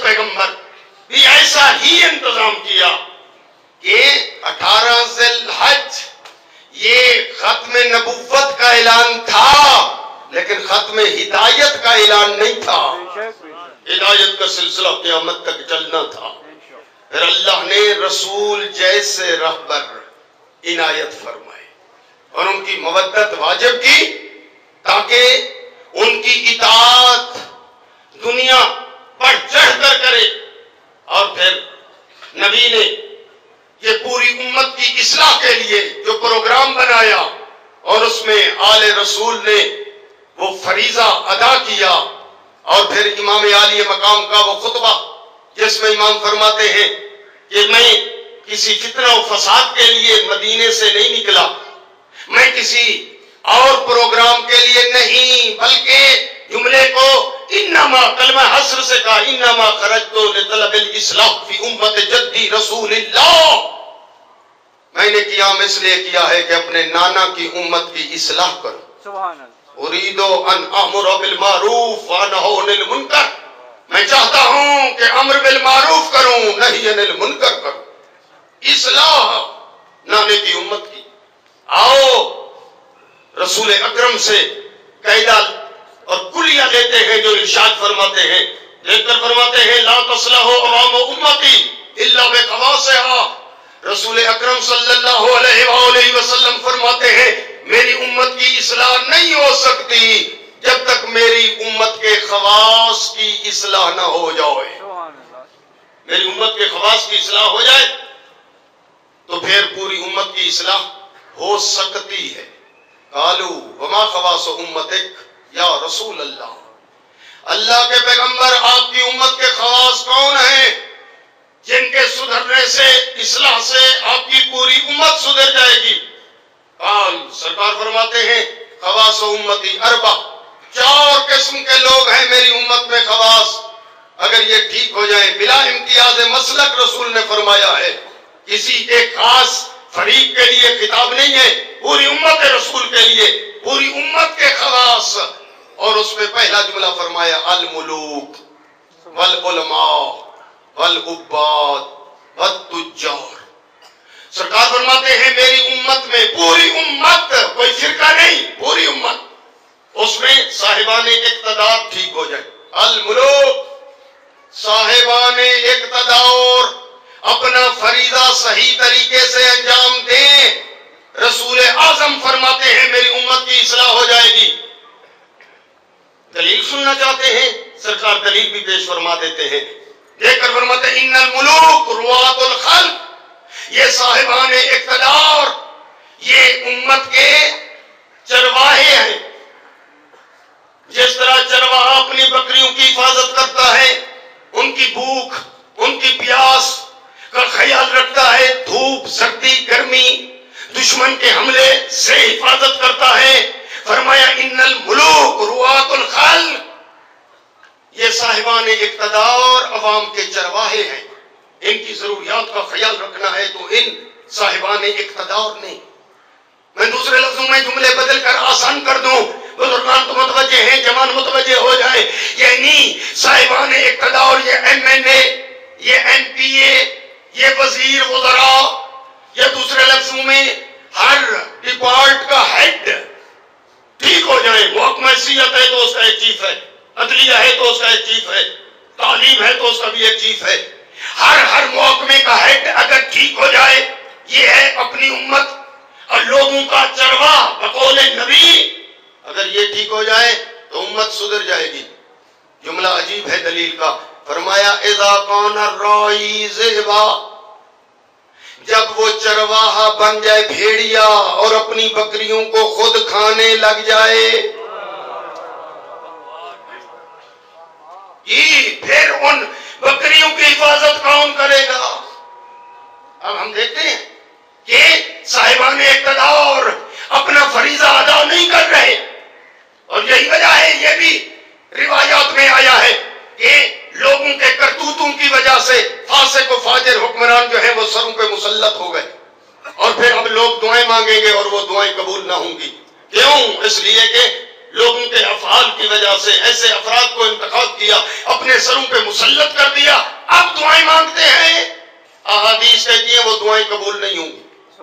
[SPEAKER 2] پیغمبر بھی ایسا ہی انتظام کیا کہ اٹھارہ ذی الحج یہ ختم نبوت کا اعلان تھا لیکن ختم ہدایت کا اعلان نہیں تھا. ہدایت کا سلسلہ قیامت تک چلنا تھا. پھر اللہ نے رسول جیسے رہبر عنایت فرمائے اور ان کی مودت واجب کی تاکہ ان کی اطاعت دنیا بڑھ چڑھ کر کرے. اور پھر نبی نے یہ پوری امت کی اصلاح کے لیے جو پروگرام بنایا اور اس میں آل رسول نے وہ فریضہ ادا کیا. اور پھر امام عالی مقام کا وہ خطبہ جس میں امام فرماتے ہیں کہ میں کسی فتنہ و فساد کے لیے مدینے سے نہیں نکلا, میں کسی اور پروگرام کے لیے نہیں, بلکہ جملے کو انما کلمہ حسر سے کہا انما خرجت لطلب الاصلاح فی امت جدی رسول اللہ. میں نے قیام اس لیے کیا ہے کہ اپنے نانا کی امت کی اصلاح کروں.
[SPEAKER 3] سبحان اللہ.
[SPEAKER 2] اريد ان امر بالمعروف وانہی عن المنکر, میں چاہتا ہوں کہ امر بالمعروف کروں نہی عن المنکر کروں. اصلاح نانے کی امت کی. آؤ رسول اکرم سے قاعدہ اور کلیہ لیتے ہیں جو ارشاد فرماتے ہیں, دیکھ کر فرماتے ہیں لا تصلح عوام امتی الا بخواصها. رسول اکرم صلی اللہ علیہ وآلہ وسلم فرماتے ہیں میری امت کی اصلاح نہیں ہو سکتی جب تک میری امت کے خواص کی اصلاح نہ ہو جائے. میری امت کے خواص کی اصلاح ہو جائے تو پھر پوری امت کی اصلاح ہو سکتی ہے. قالوا وما خواص امتک یا رسول اللہ, اللہ کے پیغمبر آپ کی امت کے خواص کون ہیں جن کے سدھرنے سے اصلاح سے آپ کی پوری امت سدھر جائے گی. قال سرکار فرماتے ہیں خواص امتی اربع, چار قسم کے لوگ ہیں میری امت میں خواص, اگر یہ ٹھیک ہو جائیں بلا امتیاز مسلک رسول نے فرمایا ہے, کسی ایک خاص فریق کے لیے خطاب نہیں ہے, پوری امت رسول کے لیے, پوری امت کے خواص. اور اس میں پہلا جملہ فرمایا الملوک والعلماء والعباد والتجار. سرکار فرماتے ہیں میری امت میں, پوری امت, کوئی فرقہ نہیں, پوری امت, اس میں صاحبان اقتدار ٹھیک ہو جائے. الملوک صاحبان اقتدار اپنا فریضہ صحیح طریقے سے انجام دیں. رسول اعظم فرماتے ہیں میری امت کی اصلاح ہو جائے گی. دلیل سننا چاہتے ہیں, سرکار دلیل بھی پیش فرما دیتے ہیں. دیکھ کر فرماتے ہیں ان الملوک روات الخلق, یہ صاحبان اقتدار یہ امت کے چرواہے ہیں. جس طرح چرواہا اپنی بکریوں کی حفاظت کرتا ہے, ان کی بھوک ان کی پیاس کا خیال رکھتا ہے, دھوپ سردی گرمی دشمن کے حملے سے حفاظت کرتا ہے, فرمایا ان الملوک روات الخلق, یہ صاحبان اقتدار عوام کے چرواہے ہیں, ان کی ضروریات کا خیال رکھنا ہے تو ان صاحبان اقتدار نے. میں دوسرے لفظوں میں جملے بدل کر آسان کر دوں, بزرگان تو متوجہ ہیں, جوان متوجہ ہو جائیں, یعنی صاحبان اقتدار یہ ایم این اے, یہ ایم پی اے, یہ وزیر وزراء, یا دوسرے لفظوں میں ہر ڈپارٹ کا ہیڈ ٹھیک ہو جائیں. محکمہ صحت ہے تو اس کا ایک چیف ہے, عدلیہ ہے تو اس کا ایک چیف ہے, تعلیم ہے تو اس کا بھی ایک چیف ہے. ہر ہر محکمے کا ہیڈ اگر ٹھیک ہو جائے, یہ ہے اپنی امت اور لوگوں کا چرواہ بقول نبی, اگر یہ ٹھیک ہو جائے تو امت سدھر جائے گی. جملہ عجیب ہے دلیل کا, فرمایا اذا کان الراعی ذئبا, جب وہ چرواہا بن جائے بھیڑیا اور اپنی بکریوں کو خود کھانے لگ جائے, یہ پھر ان بکریوں کی حفاظت کون کرے گا؟ اب ہم دیکھتے ہیں کہ صاحبان اقتدار اپنا فریضہ ادا نہیں کر رہے, اور یہی وجہ ہے, یہ بھی روایات میں آیا ہے کہ لوگوں کے کرتوتوں کی وجہ سے فاسق و فاجر حکمران جو ہیں وہ سروں پہ مسلط ہو گئے, اور پھر اب لوگ دعائیں مانگیں گے اور وہ دعائیں قبول نہ ہوں گی. کیوں؟ اس لیے کہ لوگوں کے افعال کی وجہ سے ایسے افراد کو انتخاب کیا، اپنے سروں پہ مسلط کر دیا، اب دعائیں مانگتے ہیں۔ احادیث کہتی ہیں وہ دعائیں قبول نہیں ہوں گی۔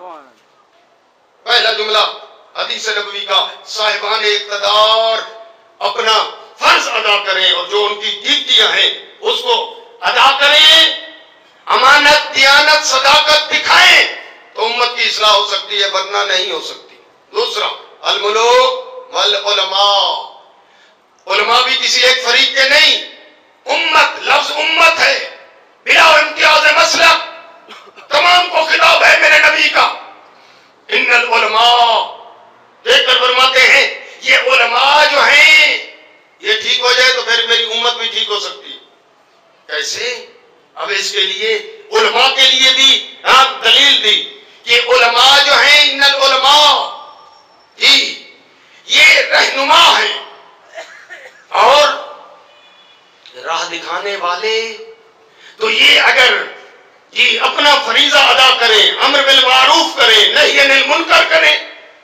[SPEAKER 2] پہلا جملہ حدیث نبوی کا، صاحبان اقتدار اپنا فرض ادا کریں اور جو ان کی ڈیوٹیاں ہیں اس کو ادا کریں، امانت، دیانت، صداقت دکھائیں تو امت کی اصلاح ہو سکتی ہے، ورنہ نہیں ہو سکتی۔ دوسرا، الملوک والعلماء، علماء بھی کسی ایک فریق کے نہیں، امت، لفظ امت ہے، بلا امتیاز مسلک، تمام کو خطاب ہے میرے نبی کا۔ ان العلماء، دیکھ کر فرماتے ہیں یہ علماء جو ہیں یہ ٹھیک ہو جائے تو پھر میری امت بھی ٹھیک ہو سکتی ہے۔ کیسے؟ اب اس کے لیے علماء کے لیے بھی ہاں دلیل دی کہ علماء جو ہیں، ان العلماء جی یہ رہنما ہیں اور راہ دکھانے والے، تو یہ اگر جی اپنا فریضہ ادا کریں، امر بالمعروف کریں، نہی عن المنکر کریں،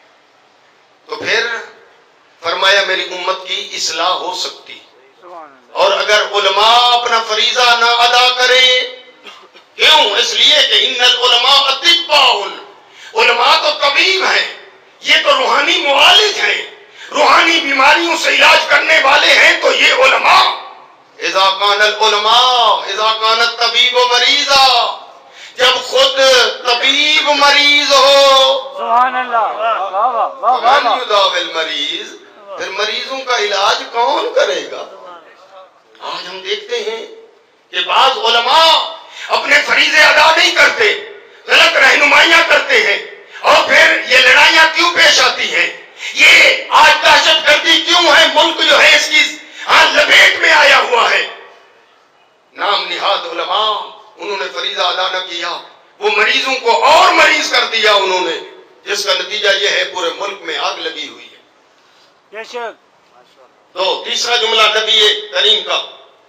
[SPEAKER 2] تو پھر فرمایا میری امت کی اصلاح ہو سکتی۔ اور اگر علماء اپنا فریضہ نہ ادا کریں، کیوں؟ اس لیے کہ ان العلماء اطباء، علماء تو طبیب ہیں، یہ تو روحانی معالج ہیں، روحانی بیماریوں سے علاج کرنے والے ہیں، تو یہ علماء اذا کان العلماء اذا کان الطبیب مریضا، جب خود طبیب مریض ہو،
[SPEAKER 3] سبحان اللہ، واہ واہ واہ
[SPEAKER 2] من
[SPEAKER 3] واہ،
[SPEAKER 2] یداوی المریض، پھر مریضوں کا علاج کون کرے گا؟ آج ہم دیکھتے ہیں کہ بعض علماء اپنے فریضے ادا نہیں کرتے، غلط رہنمائیاں کرتے ہیں، اور پھر یہ لڑائیاں کیوں پیش آتی ہیں؟ یہ آج دہشت گردی کیوں ہے؟ ملک جو ہے اس کی ہاں لپیٹ میں آیا ہوا ہے۔ نام نہاد علماء، انہوں نے فریضہ ادا نہ کیا، وہ مریضوں کو اور مریض کر دیا انہوں نے، جس کا نتیجہ یہ ہے پورے ملک میں آگ لگی ہوئی ہے۔
[SPEAKER 3] بے شک۔
[SPEAKER 2] تو تیسرا جملہ نبی کریم کا،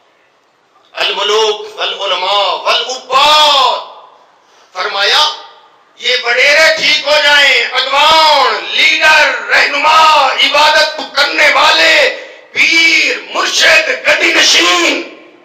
[SPEAKER 2] الملوک والعلماء والعباد، فرمایا یہ وڈیرے ٹھیک ہو جائیں، اگوان، لیڈر، رہنما، عبادت کرنے والے، پیر، مرشد، گدی نشین،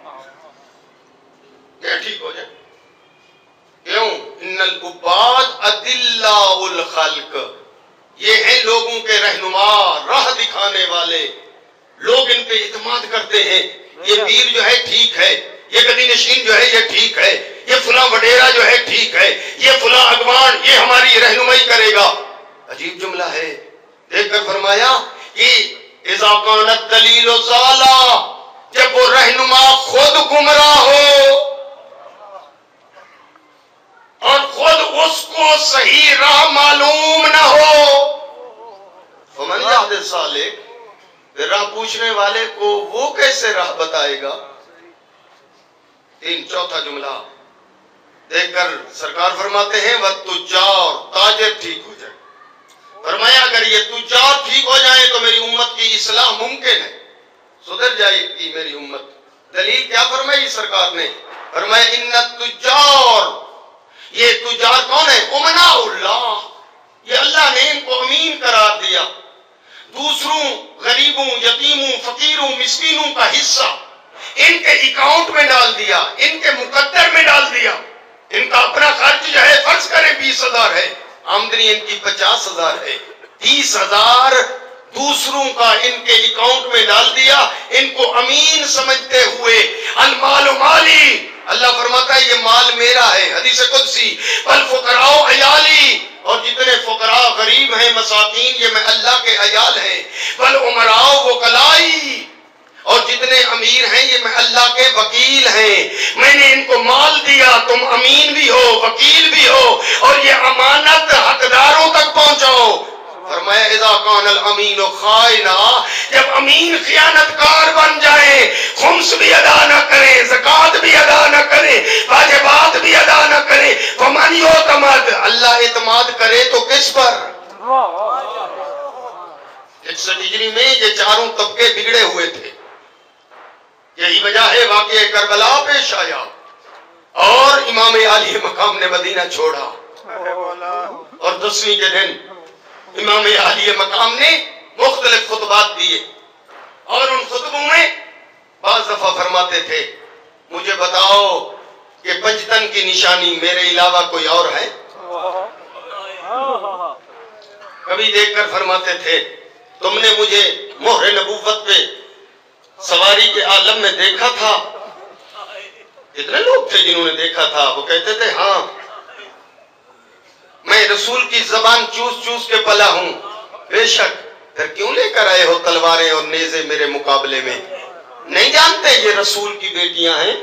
[SPEAKER 2] یہ ٹھیک ہو جائے۔ کیوں؟ ان العباد اذلاء الخلق، یہ ہیں لوگوں کے رہنما، راہ دکھانے والے، لوگ ان پہ اعتماد کرتے ہیں، یہ پیر جو ہے ٹھیک ہے، یہ گدی نشین جو ہے یہ ٹھیک ہے، یہ فلاں وڈیرا جو ہے ٹھیک ہے، یہ فلاں اگوان یہ ہماری رہنمائی کرے گا۔ عجیب جملہ ہے، دیکھ کر فرمایا کہ اذا کانت دلیل ضالا، جب وہ رہنما خود گمراہ ہو اور خود اس کو صحیح راہ معلوم نہ ہو، فمن یہد السالک، راہ پوچھنے والے کو وہ کیسے راہ بتائے گا؟ تین چوتھا جملہ دیکھ کر سرکار فرماتے ہیں والتجار، تاجر ٹھیک ہو جائے۔ فرمایا اگر یہ تجار ٹھیک ہو جائیں تو میری امت کی اصلاح ممکن ہے، سدھر جائے گی میری امت۔ دلیل کیا فرمائی سرکار نے؟ فرمایا ان التجار، یہ تجار کون ہے؟ امناء اللہ، یہ اللہ نے ان کو امین قرار دیا، دوسروں غریبوں، یتیموں، فقیروں، مسکینوں کا حصہ ان کے اکاؤنٹ میں ڈال دیا، ان کے مقدر میں ڈال دیا۔ ان کا اپنا خرچ جو ہے فرض کریں بیس ہزار ہے، آمدنی ان کی پچاس ہزار ہے، تیس ہزار دوسروں کا ان کے اکاؤنٹ میں ڈال دیا، ان کو امین سمجھتے ہوئے۔ المال مالی، اللہ فرماتا ہے یہ مال میرا ہے، حدیث قدسی، والفقراء عیالی، اور جتنے فقراء غریب ہیں، مساکین، یہ میں اللہ کے عیال ہیں، والامراء وکلائی، اور جتنے امیر ہیں یہ میں اللہ کے وکیل ہیں۔ میں نے ان کو مال دیا، تم امین بھی ہو، وکیل بھی ہو، اور یہ امانت حقداروں تک پہنچاؤ۔ فرمایا اذا کان الامین خائنا، جب امین خیانت کار بن جائے، خمس بھی ادا نہ کرے، زکوٰۃ بھی ادا نہ کرے، واجبات بھی ادا نہ کرے، فمن یعتمد، اللہ اعتماد کرے تو کس پر؟ اکسٹھ ہجری میں یہ چاروں طبقے بگڑے ہوئے تھے، یہی وجہ ہے واقعہ کربلا پیش آیا اور امام عالی مقام نے مدینہ چھوڑا، اور دسویں کے دن امام عالی مقام نے مختلف خطبات دیے اور ان خطبوں میں بعض دفعہ فرماتے تھے مجھے بتاؤ کہ پنجتن کی نشانی میرے علاوہ کوئی اور ہے؟ کبھی دیکھ کر فرماتے تھے تم نے مجھے مہر نبوت پہ سواری کے عالم میں دیکھا تھا؟ اتنے لوگ تھے جنہوں نے دیکھا تھا، وہ کہتے تھے ہاں میں رسول کی زبان چوس چوس کے پلا ہوں۔ بے شک، پھر کیوں لے کر آئے ہو تلواریں اور نیزے میرے مقابلے میں؟ نہیں جانتے یہ رسول کی بیٹیاں ہیں؟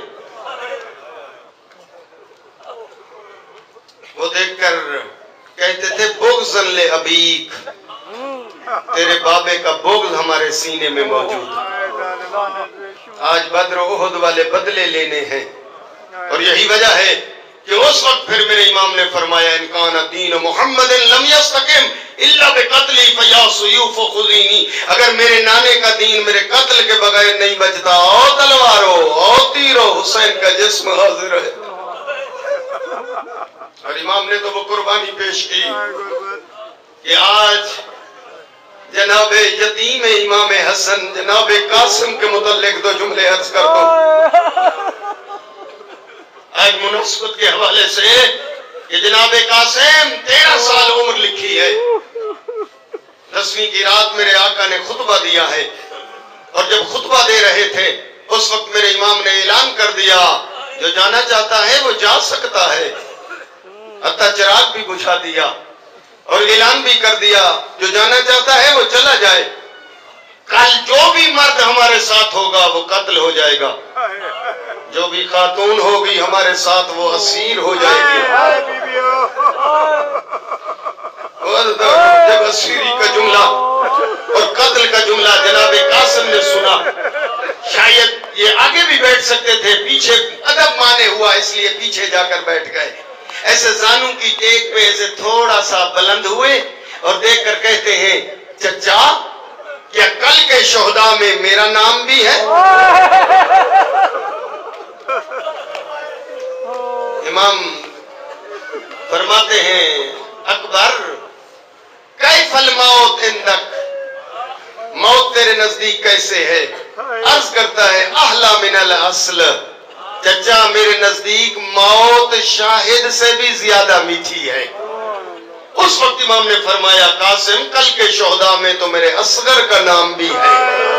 [SPEAKER 2] وہ دیکھ کر کہتے تھے بغضاً لأبیک، تیرے بابے کا بغض ہمارے سینے میں موجود ہے۔ آج بدر و احد والے بدلے لینے ہیں، اور یہی وجہ ہے کہ اس وقت پھر میرے امام نے فرمایا ان کان دین محمد لم یستقم الا بقتلی فیا سیوف خذینی، اگر میرے نانے کا دین میرے قتل کے بغیر نہیں بچتا، او تلوارو او تیرو، حسین کا جسم حاضر ہے۔ اور امام نے تو وہ قربانی پیش کی کہ آج جناب یتیم امام حسن جناب قاسم کے متعلق دو جملے عرض کر دو آج مناسبت کے حوالے سے کہ جناب قاسم تیرہ سال عمر لکھی ہے، دسویں کی رات میرے آقا نے خطبہ دیا ہے، اور جب خطبہ دے رہے تھے اس وقت میرے امام نے اعلان کر دیا جو جانا چاہتا ہے وہ جا سکتا ہے، حتیٰ چراغ بھی بجھا دیا اور اعلان بھی کر دیا جو جانا چاہتا ہے وہ چلا جائے، کل جو بھی مرد ہمارے ساتھ ہوگا وہ قتل ہو جائے گا، جو بھی خاتون ہوگی ہمارے ساتھ وہ اسیر ہو جائے گی۔ جب اسیری کا جملہ اور قتل کا جملہ جناب قاسم نے سنا، شاید یہ آگے بھی بیٹھ سکتے تھے، پیچھے ادب مانے ہوا اس لیے پیچھے جا کر بیٹھ گئے، ایسے زانوں کی ٹیک پہ ایسے تھوڑا سا بلند ہوئے اور دیکھ کر کہتے ہیں چچا کیا کل کے شہداء میں میرا نام بھی ہے؟ امام فرماتے ہیں اکبر کیف الموت عندک، موت تیرے نزدیک کیسے ہے؟ عرض کرتا ہے احلا من الاصل، چچا میرے نزدیک موت شاہد سے بھی زیادہ میٹھی ہے۔ اس وقت امام نے فرمایا قاسم کل کے شہداء میں تو میرے اصغر کا نام بھی ہے۔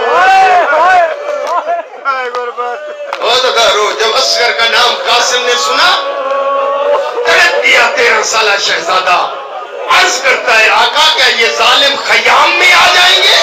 [SPEAKER 2] جب اصغر کا نام قاسم نے سنا تڑپ دیا تیرہ سالہ شہزادہ، عرض کرتا ہے آقا کیا یہ ظالم خیام میں آ جائیں گے؟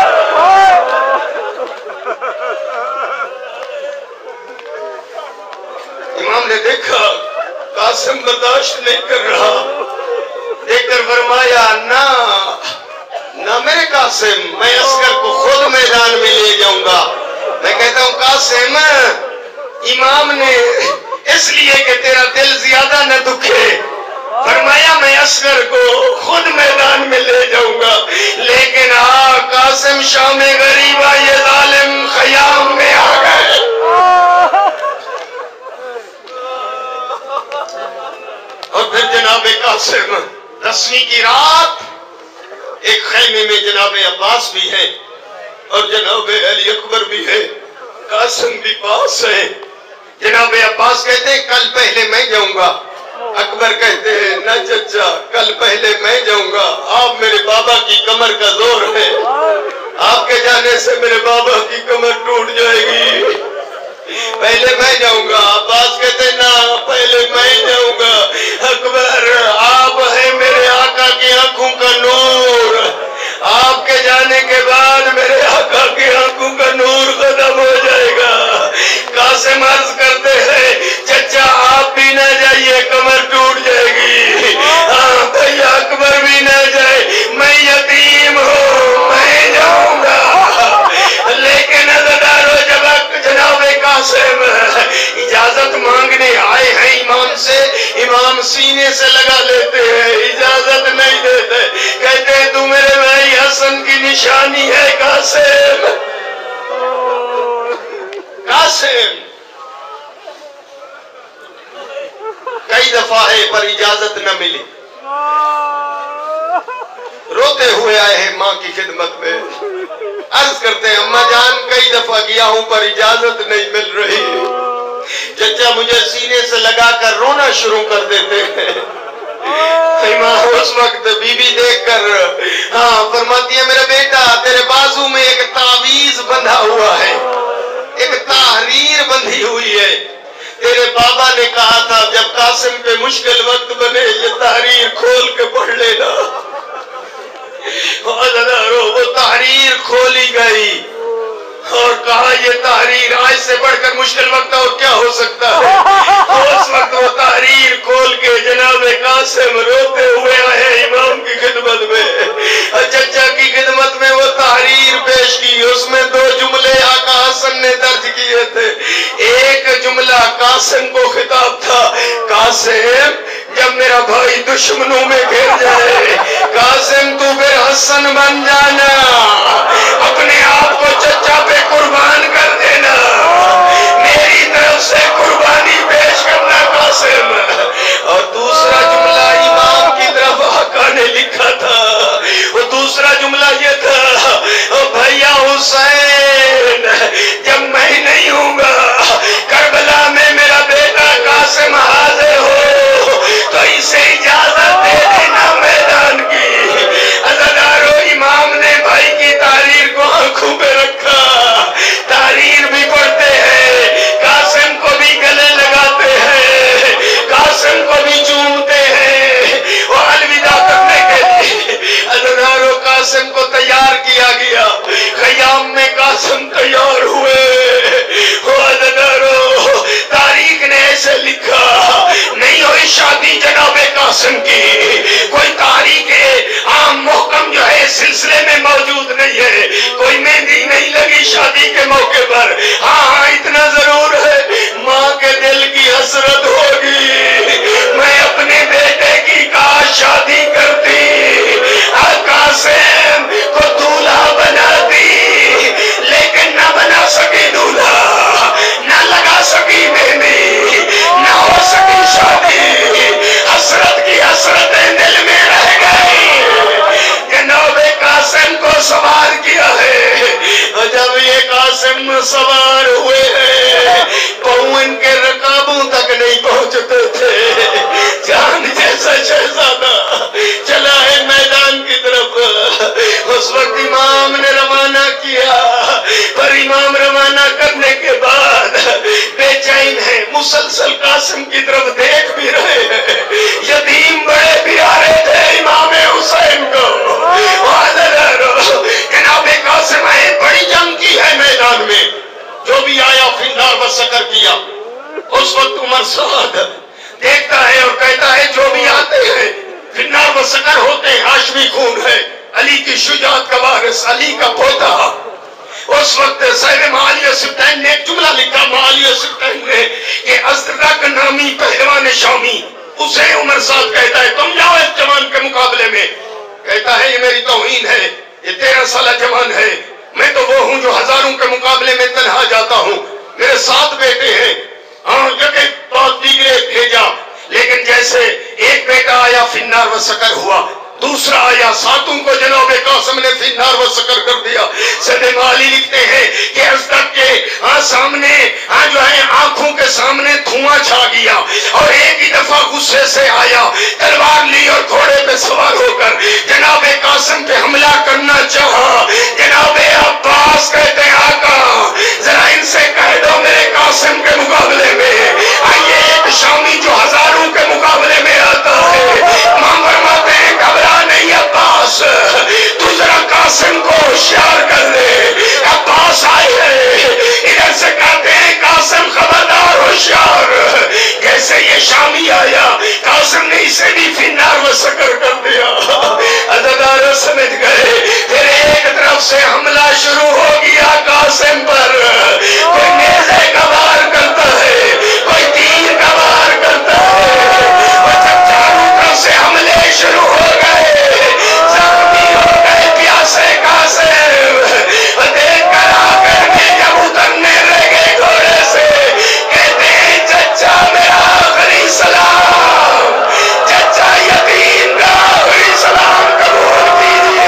[SPEAKER 2] امام نے دیکھا قاسم برداشت نہیں کر رہا، دیکھ کر فرمایا نہ نہ میرے قاسم، میں اصغر کو خود میدان میں لے جاؤں گا۔ میں کہتا ہوں قاسم امام نے اس لیے کہ تیرا دل زیادہ نہ دکھے فرمایا میں اصغر کو خود میدان میں لے جاؤں گا، لیکن آ قاسم شام غریبہ یہ ظالم خیام میں آ گئے۔ اور پھر جناب قاسم دسویں کی رات ایک خیمے میں جناب عباس بھی ہے اور جناب علی اکبر بھی ہے، قاسم بھی پاس ہے۔ جناب عباس کہتے ہیں کل پہلے میں جاؤں گا، اکبر کہتے ہیں نہ چچا کل پہلے میں جاؤں گا، آپ میرے بابا کی کمر کا زور ہے، آپ کے جانے سے میرے بابا کی کمر ٹوٹ جائے گی، پہلے میں جاؤں گا۔ عباس کہتے ہیں نہ پہلے میں جاؤں گا، اکبر آپ ہیں میرے آقا کی آنکھوں کا نور، آپ کے جانے کے بعد میرے آقا کی آنکھوں کا نور ختم ہو جائے گا۔ قاسم عرض کرتے ہیں چچا آپ بھی نہ جائیے کمر ٹوٹ جائے گی، ہاں بھائی اکبر بھی نہ جائے، میں یتیم ہوں میں جاؤں گا۔ لیکن عزیزانو جب جناب قاسم اجازت مانگنے آئے ہیں امام سے، امام سینے سے لگا لیتے ہیں، اجازت نہیں دیتے، کہتے ہیں تو میرے بھائی حسن کی نشانی ہے قاسم۔ قاسم کئی دفعہ ہے پر اجازت نہ ملی، रोते हुए आए हैं माँ की खिदमत में। अर्ज करते हैं अम्मा जान कई दफा गया हूं पर इजाजत नहीं मिल रही। चचा मुझे सीने से लगाकर रोना शुरू कर देते हैं। माँ उस वक्त बीबी देखकर हाँ फरमाती है मेरा बेटा तेरे बाजू में एक तावीज बंधा हुआ है, एक तहरीर बंधी हुई है। तेरे बाबा ने कहा था जब कासिम पे मुश्किल वक्त बने ये तहरीर खोल के पढ़ लेना। वो तहरीर खोली गई और कहा ये तहरीर आज से बढ़कर मुश्किल वक्त और क्या हो सकता है। उस वक्त वो तहरीर खोल के जनाब कासिम रोते हुए आए इमाम की खिदमत में, चचा की खिदमत में वो तहरीर पेश की। उसमें दो जुमले आका हसन ने दर्ज किए थे। एक जुमला कासिम को खिताब था, कासिम जब मेरा भाई दुश्मनों में घिर जाए कासिम तू फिर हसन बन जाना, अपने आप को चचा पे कुर्बान कर देना, मेरी तरफ से कुर्बानी पेश करना कासिम। और दूसरा जुमला इमाम की तरफ आका ने लिखा था, वो दूसरा जुमला ये था भैया हुसैन जब मैं नहीं हूँगा करबला में मेरा बेटा कासिम हाजिर हो तो इसे इजाजत दे देना मैदान की। अज़ादारो इमाम ने भाई की तारीर को आंखों पे रखा, तारीर भी पढ़ते हैं, कासिम को भी गले लगाते हैं, कासिम को भी चूमते हैं। वो अलविदा करने के लिए अज़ादारो कासिम को तैयार किया गया, ख़याम में कासिम तैयार हुए। वो अज़ादारो तारीख ने ऐसे लिखा नहीं हुई शादी जनाबे कासिम की, कोई तारीख आम मुहकम जो है सिलसिले में मौजूद नहीं है, कोई मेहंदी नहीं लगी शादी के मौके पर। हाँ हाँ इतना जरूर है माँ के दिल की हसरत होगी मैं अपने बेटे की काश शादी करती, कासिम को दूल्हा बनाती, लेकिन ना बना सकी दूल्हा, ना लगा सकी मेहंदी, ना हो सकी शादी, हसरत की हसरतें दिल में रह गई। जनाबे कासिम को सवार किया है, जब ये कासिम सवार हुए हैं पाँव इनके रकाबों तक नहीं पहुंचते थे। चांद जैसा शहजादा चला है मैदान की तरफ। उस वक्त इमाम ने रवाना किया, पर इमाम रवाना करने के बाद बेचैन है, मुसलसल कासिम की तरफ देख भी रहे हैं। यतीम बड़े प्यारे थे इमाम हुसैन को। जनाबे कासिम आए, बड़ी जंग की है मैदान में, जो भी आया फिन्नार व सकर किया। उस वक्त उमर साद देखता है और कहता है जो भी आते हैं फिन्नार व सकर होते हैं, हाशमी खून है, अली की शुजात का वारिस, अली का पोता। उस वक्त सैयद मालिया सिब्तैन ने एक जुमला लिखा, मालिया सिब्तैन ने कि अज़रक नामी पहलवान शामी, उसे उमर साद कहता है तुम जाओ इस जवान के मुकाबले में। कहता है ये मेरी तौहीन है, ये तेरह साल जवान है, मैं तो वो हूँ जो हजारों के मुकाबले में तन्हा जाता हूँ, मेरे सात बेटे हैं। हाँ जगह बहुत दीगरे भेजा, लेकिन जैसे एक बेटा आया फिन्नार व सकर हुआ, दूसरा आया, सातों को जनाबे कासिम ने फिन्नार व सकर कर दिया। सैयद माली लिखते हैं कि अज़रक के हाँ सामने हाँ जो है आंखों के सामने धुआं छा गया और एक ही दफा गुस्से से आया, तलवार ली और घोड़े पे सवार होकर जनाबे कासिम पे हमला करना चाहा। जनाबे अब्बास कहते हैं आका जरा इनसे कह दो मेरे कासिम के मुकाबले में आइए, एक शामी जो हजारों के मुकाबले में आता है। मां फरमाते हैं घबरा नहीं अब्बास, तू जरा कासिम को होशियार कर ले। अब्बास आए हैं, इधर से कहते हैं कासिम खबरदार होशियार। जैसे ये शामी आया, कासिम ने इसे भी फिन्नार व सकर कर दिया। अज़ादारो समझ गए, फिर एक तरफ से हमला शुरू हो गया कासिम पर। कोई नेज़े का वार करता है, कोई तीर का वार करता है, और जब चारों तरफ से हमले शुरू हो गए, जख्मी हो गए प्यासे कासिम। देख कर आकर के जब उतरने लगे घोड़े से, कहते हैं चचा मेरा आखिरी सलाम, चचा यतीम का आखिरी सलाम कबूल कीजिए।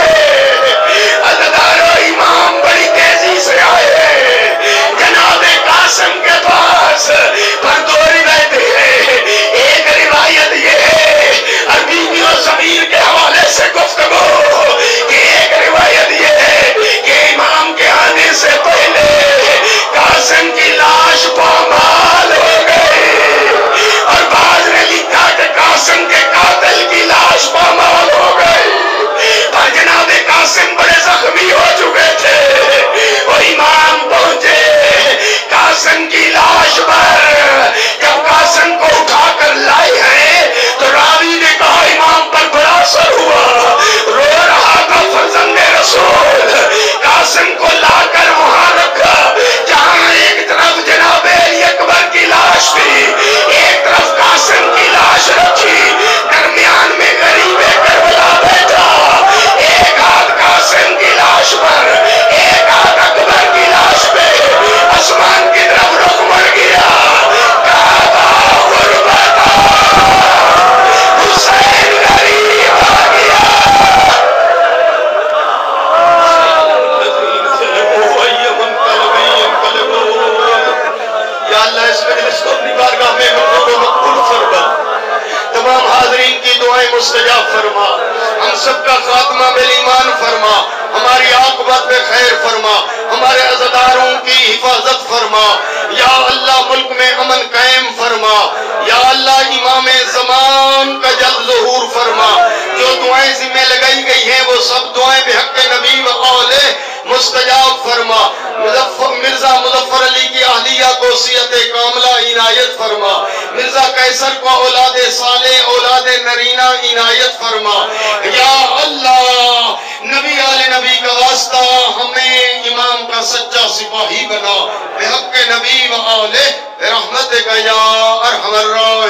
[SPEAKER 2] سب کا خاتمہ بالایمان فرما، ہماری عاقبت پہ خیر فرما، ہمارے عزاداروں کی حفاظت فرما، یا اللہ ملک میں امن قائم فرما، یا اللہ امام زمان کا جلد ظہور فرما، جو دعائیں ذمہ لگائی گئی ہیں وہ سب دعائیں بحق نبی و آل مستجاب فرما، مرزا مظفر علی کی اہلیہ کو صحت کاملہ عنایت فرما، مرزا قیصر کو اولاد صالح اولاد نرینہ عنایت فرما، یا اللہ نبی آل نبی کا واسطہ ہمیں امام کا سچا سپاہی بنا بحق نبی و آل رحمتک یا ارحم الراحمین۔